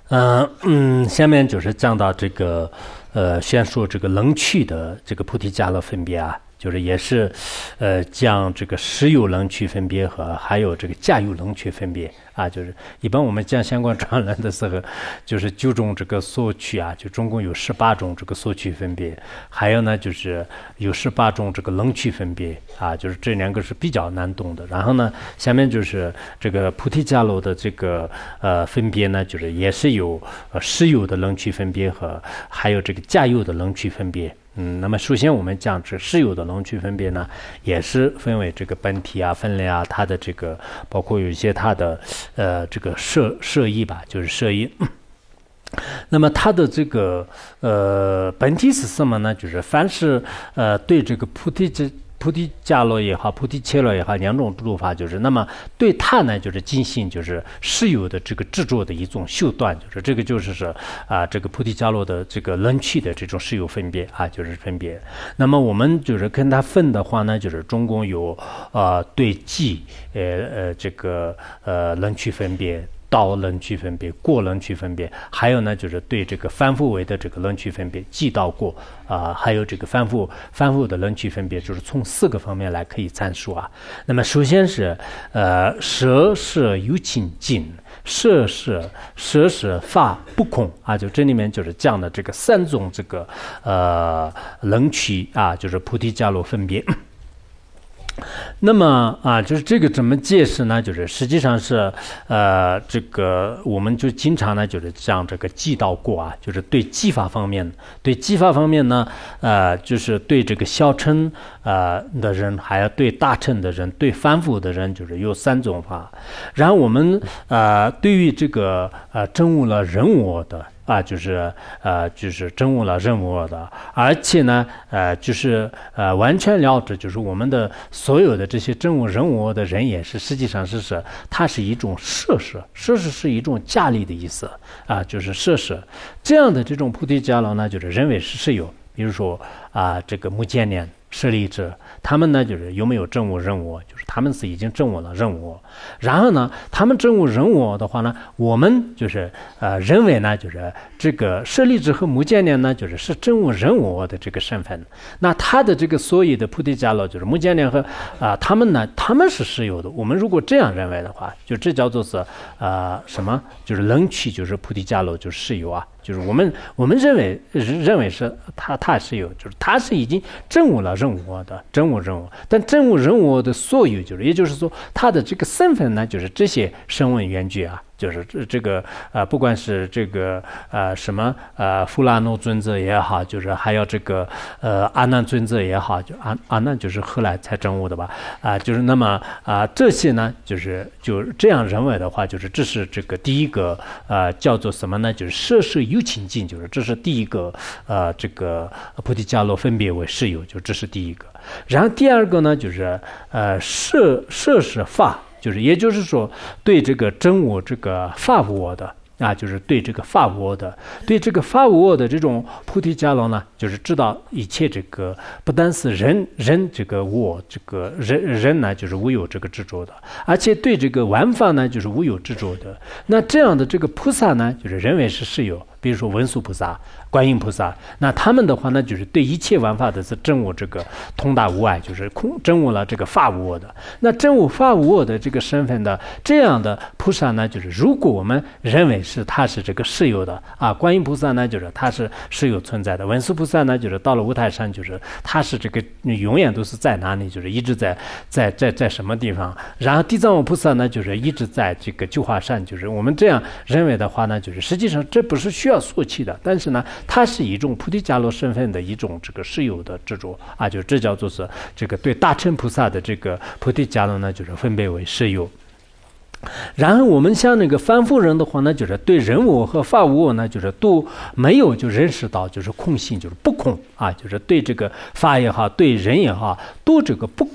下面就是讲到这个先说这个冷趣的这个菩提伽罗分别啊。就是也是，讲这个实有冷趣分别和还有这个假有冷趣分别啊，就是一般我们讲相关传论的时候，就是9种这个所趣啊，就总共有18种这个所趣分别，还有呢就是有18种这个冷趣分别啊，就是这2个是比较难懂的。然后呢，下面就是这个菩提伽罗的这个分别呢，就是也是有实有的冷趣分别和还有这个假有的冷趣分别。那么首先我们讲这实有的冷趣分别呢，也是分为这个本体啊、分类啊，它的这个包括有一些它的这个摄意吧，就是摄意。那么它的这个本体是什么呢？就是凡是对这个菩提伽罗也好，菩提切罗也好，2种读法，就是那么对它呢，就是进行就是实有的这个执着的一种修断，就是这个就是这个菩提伽罗的这个冷趣的这种实有分别啊，就是分别。那么我们就是跟它分的话呢，就是总共有对寂这个冷趣分别。道冷趣分别、过冷趣分别，还有呢就是对这个反复为的这个冷趣分别，寂道过还有这个反复的冷趣分别，就是从4个方面来可以阐述啊。那么首先是舍是有情尽，舍是法不空啊，就这里面就是讲的这个3种这个冷趣啊，就是菩提伽罗分别。那么就是这个怎么解释呢？就是实际上是这个我们就经常呢就是讲这个寂道过啊，就是对寂法方面呢，就是对这个小乘的人，还有对大乘的人，对反复的人，就是有3种法。然后我们对于这个证悟了人我的。就是证悟了人我的，而且呢，就是完全了知，就是我们的所有的这些证悟人我的人也是，实际上是它是一种摄事是一种价力的意思啊，就是摄事这样的这种菩提伽罗呢，就是认为是有，比如说这个目犍连、舍利子，他们呢就是有没有证悟人我，就是他们是已经证悟了人我。然后呢，他们证悟人我的话呢，我们就是认为呢，就是这个舍利子和目犍连呢，就是证悟人我的这个身份。那他的这个所有的菩提伽罗，就是目犍连和他们呢，他们是实有的。我们如果这样认为的话，就这叫做是什么？就是冷趣，就是菩提伽罗就是实有啊。就是我们认为是他是有，就是他是已经证悟了人我的证悟人我，但证悟人我的所有，就是也就是说他的这个身份呢，就是这些声闻缘觉啊。就是这个不管是这个什么富拉诺尊者也好，就是还有这个阿难尊者也好，就阿难就是后来才证悟的吧就是那么这些呢，就这样认为的话，就是这是这个第一个叫做什么呢？就是摄事有情尽，就是这是第一个这个菩提伽罗分别为实有，就这是第一个。然后第二个呢，就是摄是法。就是也就是说，对这个真我这个法无我的就是对这个法无我的，对这个法无我的这种菩提伽罗呢，就是知道一切这个不单是人这个我这个人呢，就是无有这个执着的，而且对这个万法呢，就是无有执着的。那这样的这个菩萨呢，就是认为是有，比如说文殊菩萨、观音菩萨，那他们的话呢，就是对一切万法的是证悟这个通达无碍，就是证悟了这个法无我的。那证悟法无我的这个身份的这样的菩萨呢，就是如果我们认为是他是这个实有的观音菩萨呢，就是他是实有存在的；文殊菩萨呢，就是到了五台山，就是他是这个永远都是在哪里，就是一直在什么地方。然后地藏王菩萨呢，就是一直在这个九华山，就是我们这样认为的话呢，就是实际上这不是需要索取的，但是呢，它是一种菩提伽罗身份的一种这个实有的执着就这叫做是这个对大乘菩萨的这个菩提伽罗呢，就是分别为实有。然后我们像那个凡夫人的话呢，就是对人我和法无我呢，就是都没有就认识到就是空性，就是不空就是对这个法也好，对人也好，都这个不空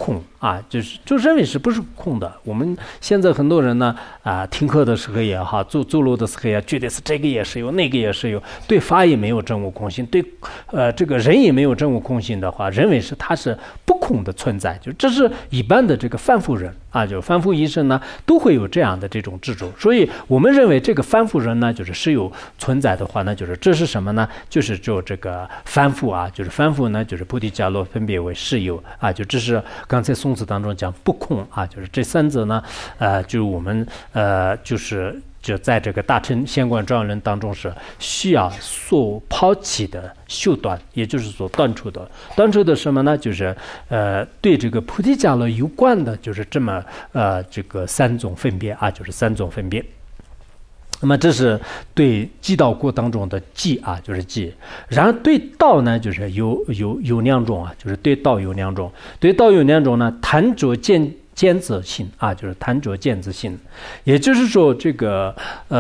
啊，就认为是不是空的。我们现在很多人呢听课的时候也好，走路的时候也觉得是这个也是有，那个也是有，对法也没有真我空性，对这个人也没有真我空性的话，认为是它是不空的存在。就这是一般的这个凡夫人啊，就凡夫一生呢都会有这样的这种执着。所以我们认为这个凡夫人呢，就是是有存在的话呢，就是这是什么呢？就是就这个凡夫啊，就是凡夫呢，就是菩提伽罗分别为是有啊，就这是刚才宋词当中讲不空啊，就是这三者呢，就是我们就在这个大乘仙观庄论当中是需要所抛弃的修断，也就是所断除的什么呢？就是对这个菩提伽罗有关的，就是这么这个三种分别啊，就是三种分别。那么这是对寂道果当中的寂啊，就是寂。然后对道呢，就是有两种啊，就是对道有两种。对道有两种呢，贪着见自性啊，就是贪着见自性。也就是说，这个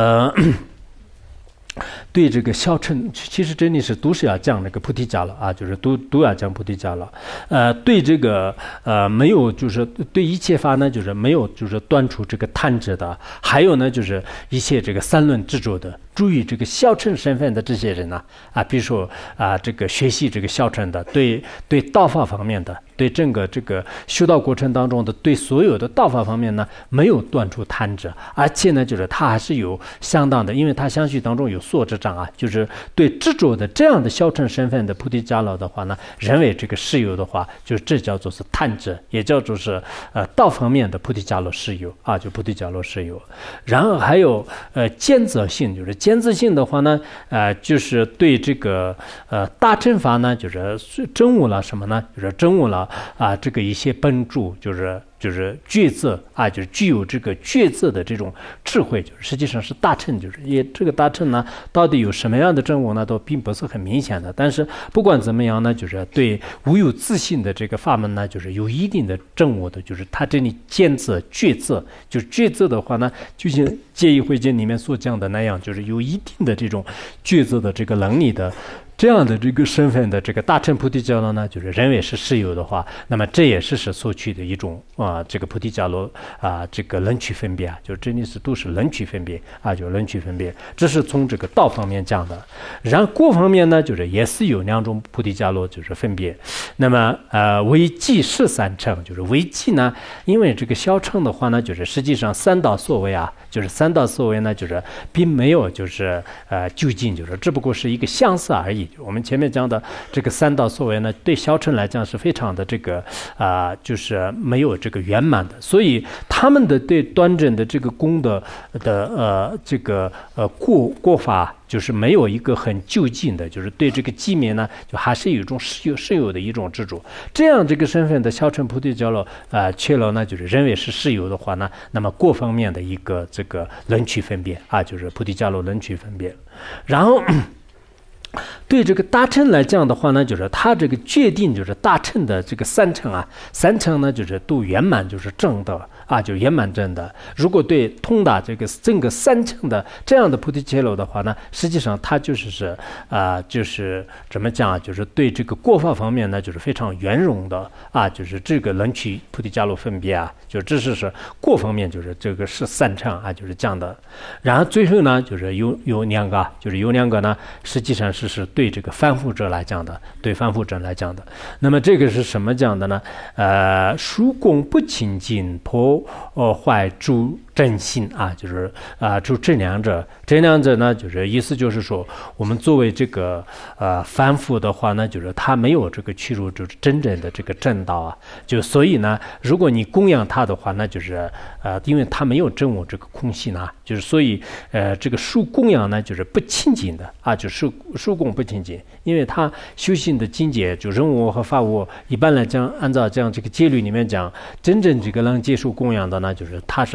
对这个小乘，其实真的是都是要讲那个菩提伽罗啊，就是都要讲菩提伽罗。对这个没有，就是对一切法呢，就是没有，就是断除这个贪执的，还有呢，就是一些这个三论执着的。注意这个小乘身份的这些人呢，比如说这个学习这个小乘的，对道法方面的，对整个这个修道过程当中的，对所有的道法方面呢，没有断除贪执，而且呢，就是他还是有相当的，因为他相续当中有所执障啊，就是对执着的这样的小乘身份的菩提伽罗的话呢，认为这个是有的话，就是这叫做是贪执，也叫做是道方面的菩提伽罗是有啊，就菩提伽罗是有。然后还有见自性，就是见自性的话呢，就是对这个大乘法呢，就是证悟了什么呢？就是证悟了这个一些本住，就是觉自啊，就是具有这个觉自的这种智慧，就是实际上是大乘，就是也这个大乘呢，到底有什么样的证悟呢，都并不是很明显的。但是不管怎么样呢，就是对无有自信的这个法门呢，就是有一定的证悟的，就是他这里见自觉自，就是觉自的话呢，就像《戒义慧经》里面所讲的那样，就是有一定的这种觉自的这个能力的。这样的这个身份的这个大乘菩提伽罗呢，就是认为是实有的话，那么这也是所取的一种这个菩提伽罗这个能取分别啊，就真的是都是能取分别啊，就能取分别，这是从这个道方面讲的。然后果方面呢，就是也是有两种菩提伽罗就是分别。那么为寂是三乘，就是为寂呢，因为这个小乘的话呢，就是实际上三道所为啊，就是三道所为呢，就是并没有就是究竟，就是只不过是一个相似而已。我们前面讲的这个三道所为呢，对小乘来讲是非常的这个就是没有这个圆满的，所以他们的对端正的这个功的这个过法，就是没有一个很就近的，就是对这个寂灭呢，就还是有一种是有的一种执着。这样这个身份的小乘菩提伽罗切了呢，就是认为是实有的话呢，那么各方面的一个这个能取分别啊，就是菩提伽罗能取分别，然后。对这个大乘来讲的话呢，就是他这个决定就是大乘的这个三乘啊，三乘呢就是都圆满，就是正的啊，就圆满正的。如果对通达这个整个三乘的这样的菩提伽罗的话呢，实际上它就是就是怎么讲啊，就是对这个过法方面呢，就是非常圆融的啊，就是这个能取菩提伽罗分别啊，就这是过方面，就是这个是三乘啊，就是这样的。然后最后呢，就是有两个，就是有两个呢，实际上是对这个凡夫者来讲的，对凡夫者来讲的。那么这个是什么讲的呢？殊功不清净，破坏诸真心啊，就是诸这两者。这两者呢，就是意思就是说，我们作为这个凡夫的话呢，就是他没有这个去入就是真正的这个正道啊，就所以呢，如果你供养他的话，那就是因为他没有证悟这个空性啊，就是所以这个受供养呢，就是不清净的啊，就受供不清净，因为他修行的境界就人我和法我，一般来讲，按照这样这个戒律里面讲，真正这个能接受供养的呢，就是他是通达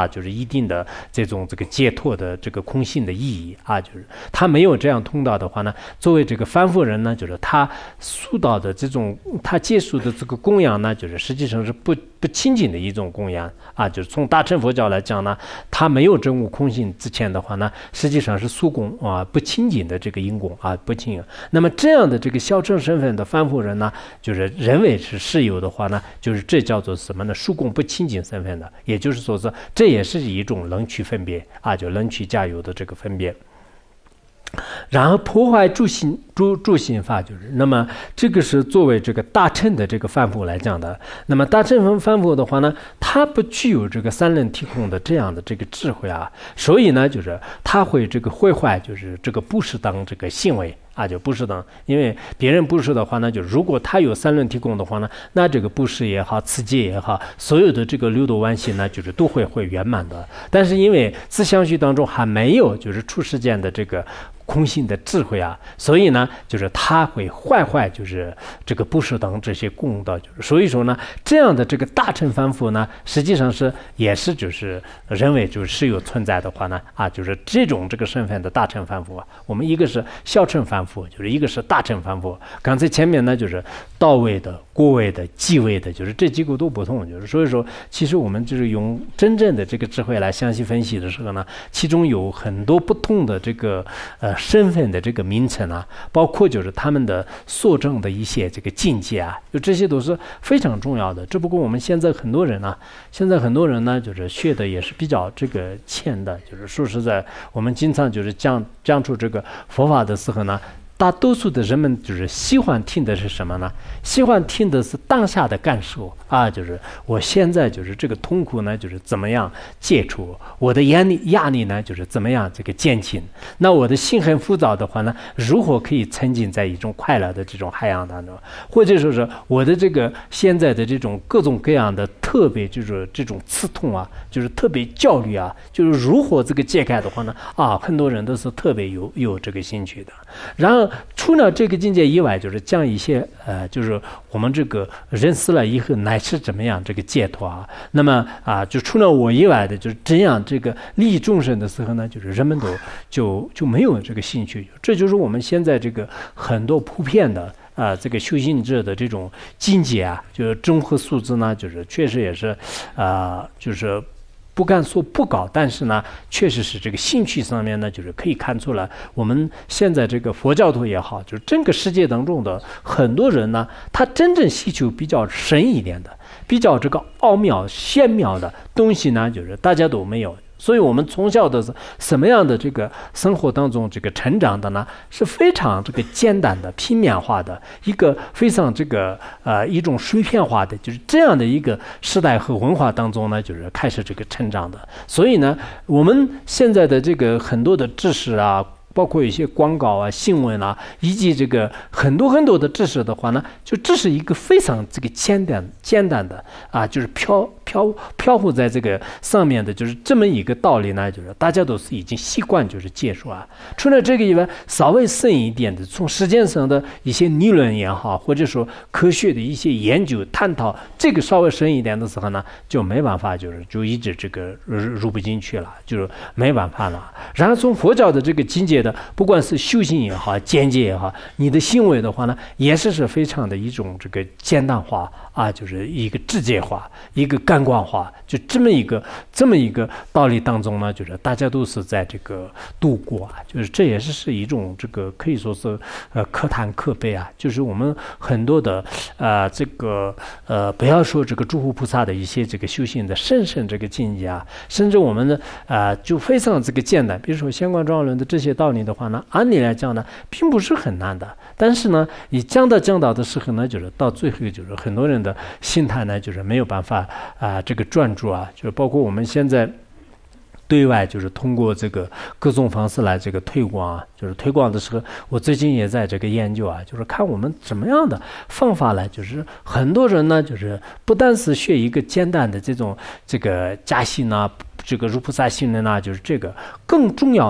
就是一定的这个解脱的这个空性的意义啊，就是他没有这样通道的话呢，作为这个凡夫人呢，就是他塑造的这种他接触的这个供养呢，就是实际上是不清净的一种供养啊，就是从大乘佛教来讲呢，他没有证悟空性之前的话呢，实际上是速供啊不清净的这个因供啊不清净。那么这样的这个小乘身份的凡夫人呢，就是认为是世有的话呢，就是这叫做什么呢？速供不清净身份的，也就是说是这也是一种冷取分别啊，就冷取加有的这个分别。然后破坏助心法，就是那么这个是作为这个大乘的这个凡夫来讲的。那么大乘凡夫的话呢，他不具有这个三轮体空的这样的这个智慧啊，所以呢，就是他会这个毁坏，就是这个不适当这个行为啊，就不适当。因为别人不适的话呢，就如果他有三轮体空的话呢，那这个不适也好，此界也好，所有的这个六度万行呢，就是都会圆满的。但是因为自相续当中还没有就是出世间的这个空性的智慧啊，所以呢，就是他会坏，就是这个不适当这些功德，就是所以说呢，这样的这个大乘凡夫呢，实际上也是就是认为就是有存在的话呢，啊，就是这种这个身份的大乘凡夫啊，我们一个是小乘凡夫，就是一个是大乘凡夫。刚才前面呢，就是到位的、过位的、继位的，就是这几个都不同，就是所以说，其实我们就是用真正的这个智慧来详细分析的时候呢，其中有很多不同的这个身份的这个名称啊，包括就是他们的所证的一些这个境界啊，就这些都是非常重要的。只不过我们现在很多人呢，就是学的也是比较这个浅的，就是说实在，我们经常就是讲出这个佛法的时候呢，大多数的人们就是喜欢听的是什么呢？喜欢听的是当下的感受啊，就是我现在就是这个痛苦呢，就是怎么样解除；我的压力呢，就是怎么样这个减轻。那我的心很浮躁的话呢，如何可以沉浸在一种快乐的这种海洋当中？或者说是我的这个现在的这种各种各样的特别就是这种刺痛啊，就是特别焦虑啊，就是如何这个解开的话呢，啊，很多人都是特别有这个兴趣的。然后除了这个境界以外，就是讲一些就是我们这个人死了以后乃是怎么样这个解脱啊。那么啊，就除了我以外的，就是这样这个利益众生的时候呢，就是人们都就没有这个兴趣。这就是我们现在这个很多普遍的这个修行者的这种境界啊，就是综合素质呢，就是确实也是就是不敢说不高，但是呢，确实是这个兴趣上面呢，就是可以看出来，我们现在这个佛教徒也好，就是整个世界当中的很多人呢，他真正需求比较深一点的，比较这个奥妙玄妙的东西呢，就是大家都没有。所以我们从小的什么样的这个生活当中这个成长的呢，是非常这个简单的平面化的一个非常这个一种碎片化的，就是这样的一个时代和文化当中呢，就是开始这个成长的。所以呢，我们现在的这个很多的知识啊，包括一些广告啊、新闻啊，以及这个很多的知识的话呢，就这是一个非常这个简单的啊，就是飘忽在这个上面的，就是这么一个道理呢，就是大家都是已经习惯就是接受啊。除了这个以外，稍微深一点的，从时间上的一些理论也好，或者说科学的一些研究探讨，这个稍微深一点的时候呢，就没办法，就一直这个入不进去了，就是没办法了。然后从佛教的这个境界的，不管是修行也好，见解也好，你的行为的话呢，也是非常的一种这个简单化啊，就是一个直接化，一个感官化，就这么一个道理当中呢，就是大家都是在这个度过啊，就是这也是一种这个可以说是可谈可悲啊，就是我们很多的这个不要说这个诸佛菩萨的一些这个修行的甚这个境界啊，甚至我们呢就非常这个简单，比如说相关庄论的这些道理的话呢，按理来讲呢，并不是很难的，但是呢，你讲到的时候呢，就是到最后就是很多人的心态呢，就是没有办法这个专注啊，就是包括我们现在对外就是通过这个各种方式来这个推广啊，就是推广的时候，我最近也在这个研究啊，就是看我们怎么样的方法来，就是很多人呢，就是不但是学一个简单的这个加行啊，这个如菩萨行人啊，就是这个更重要的。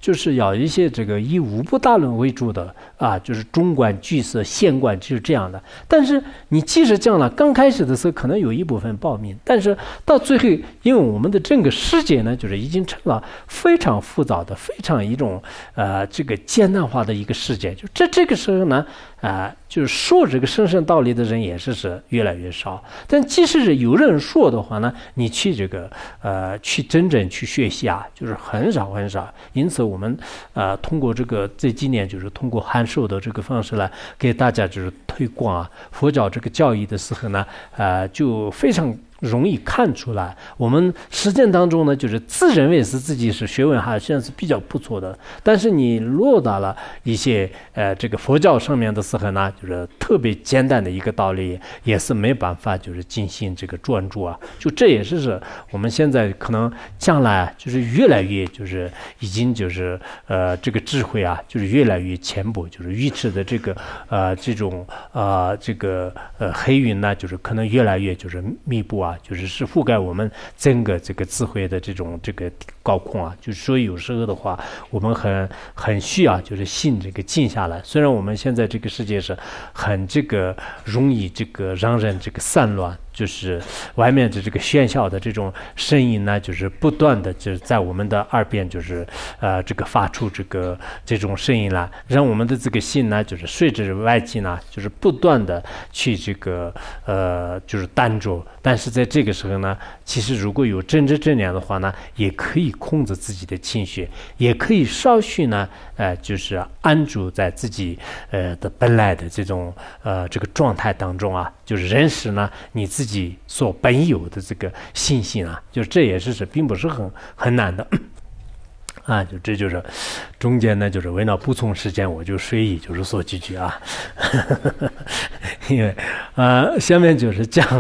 就是有一些这个以五部大论为主的啊，就是中观、俱色、现观就是这样的。但是你即使这样了，刚开始的时候可能有一部分报名，但是到最后，因为我们的整个世界呢，就是已经成了非常复杂的、非常一种这个艰难化的一个世界。就这个时候呢，就是说这个神圣道理的人也是越来越少。但即使是有人说的话呢，你去这个去真正去学习啊，就是很少很少。因此我们通过这几年就是通过函授的这个方式来给大家就是推广啊佛教这个教义的时候呢，就非常容易看出来，我们实践当中呢，就是自认为是自己是学问还算是比较不错的，但是你落到了一些这个佛教上面的时候呢，就是特别简单的一个道理，也是没办法就是进行这个专注啊。就这也是我们现在可能将来就是越来越就是已经就是这个智慧啊，就是越来越浅薄，就是愚痴的这个这种这个黑云呢，就是可能越来越就是密布啊。就是覆盖我们整个这个智慧的这个高空啊，就是所以有时候的话，我们很需要就是心这个静下来。虽然我们现在这个世界是很这个容易这个让人这个散乱。就是外面的这个喧嚣的这种声音呢，就是不断的就是在我们的耳边，就是这个发出这种声音来，让我们的这个心呢，就是随着外界呢，就是不断的去这个就是单着。但是在这个时候呢，其实如果有真知正念的话呢，也可以控制自己的情绪，也可以稍许呢，就是安住在自己的本来的这种这个状态当中啊，就是认识呢你自己所本有的这个信心啊，就这也是并不是很难的。啊，这就是中间呢，就是为了补充时间，我就随意就是说几句啊，因为下面就是讲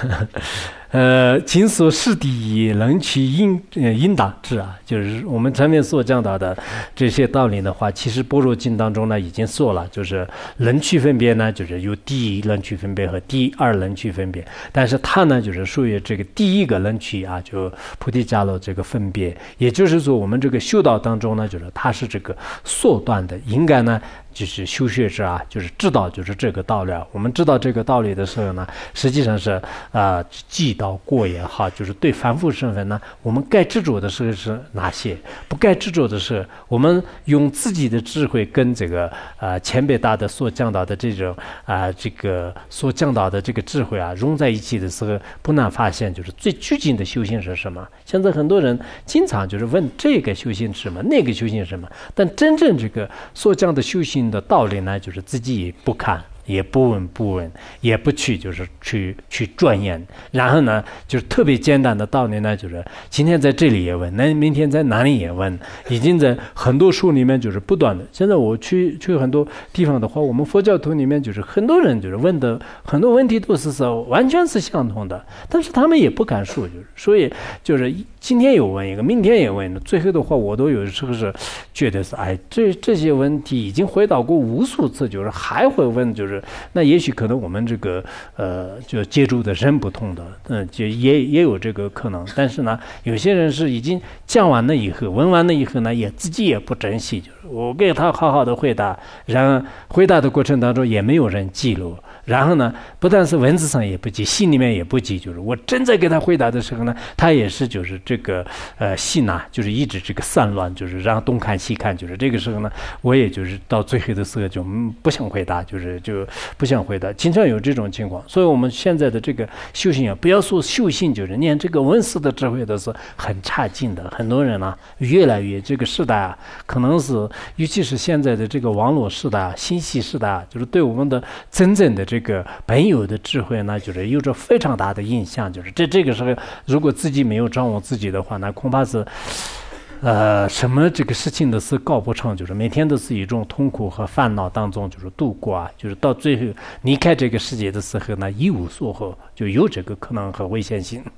今所示第一，能取应当知啊，就是我们前面所讲到的这些道理的话，其实般若经当中呢已经说了，就是能取分别呢，就是有第一能取分别和第二能取分别，但是它呢就是属于这个第一个能取啊，就菩提伽罗这个分别，也就是说我们这个修道当中呢，就是它是这个缩短的，应该呢。就是修学者啊，就是知道就是这个道理。我们知道这个道理的时候呢，实际上是记到过也好，就是对凡夫身份呢，我们该执着的事是哪些，不该执着的是，我们用自己的智慧跟这个前辈大德所讲到的这种这个所讲到的这个智慧啊融在一起的时候，不难发现就是最具体的修行是什么。现在很多人经常就是问这个修行是什么，那个修行是什么，但真正这个所讲的修行的道理呢，就是自己也不看，也不问，也不去就是去钻研，然后呢，就是特别简单的道理呢，就是今天在这里也问，那明天在哪里也问，已经在很多书里面就是不断的。现在我去很多地方的话，我们佛教徒里面就是很多人就是问的很多问题都是完全是相同的，但是他们也不敢说，就是所以就是今天有问一个，明天也问，最后的话我都有时候是觉得是这些问题已经回答过无数次，就是还会问，就是那也许可能我们这个就接触的人不同的，就也有这个可能。但是呢，有些人是已经讲完了以后，问完了以后呢，也自己也不珍惜，就是我给他好好的回答，然后回答的过程当中也没有人记录。然后呢，不但是文字上也不记，心里面也不记，就是我正在给他回答的时候呢，他也是就是这个心啊，就是一直这个散乱，就是让东看西看，就是这个时候呢，我也就是到最后的时候就不想回答，就不想回答，经常有这种情况。所以我们现在的这个修行啊，不要说修行，就是念这个文思的智慧的是很差劲的。很多人啊，越来越这个时代啊，可能是尤其是现在的这个网络时代啊、信息时代啊，就是对我们的真正的这个本有的智慧呢，就是有着非常大的影响。就是这个时候，如果自己没有掌握自己的话，那恐怕是什么这个事情都是搞不成，就是每天都是一种痛苦和烦恼当中就是度过啊，就是到最后离开这个世界的时候呢，一无所获，就有这个可能和危险性。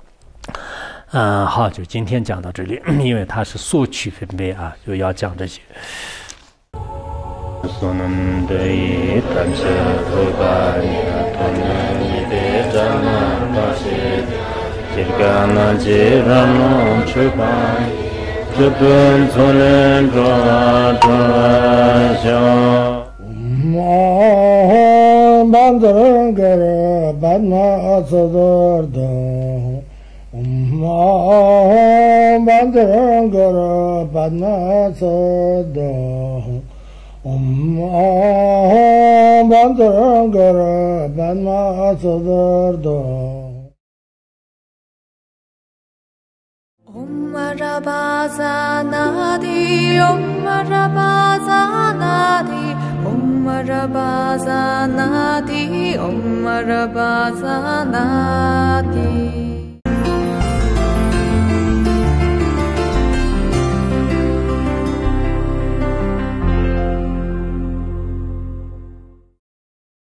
好，就今天讲到这里，因为它是所取分别啊，就要讲这些。Sonandai Tamsa Thobaya Tonani Jana Pasi Jirgana Jirano Chupai 这顿从人着着相。 Bandar gara badna sadar da Bandar gara badna sadar Bandar gara badna sadar da Om Rabaza Nadi, Om Rabaza Nadi, Om Rabaza Nadi, Om Rabaza Nadi.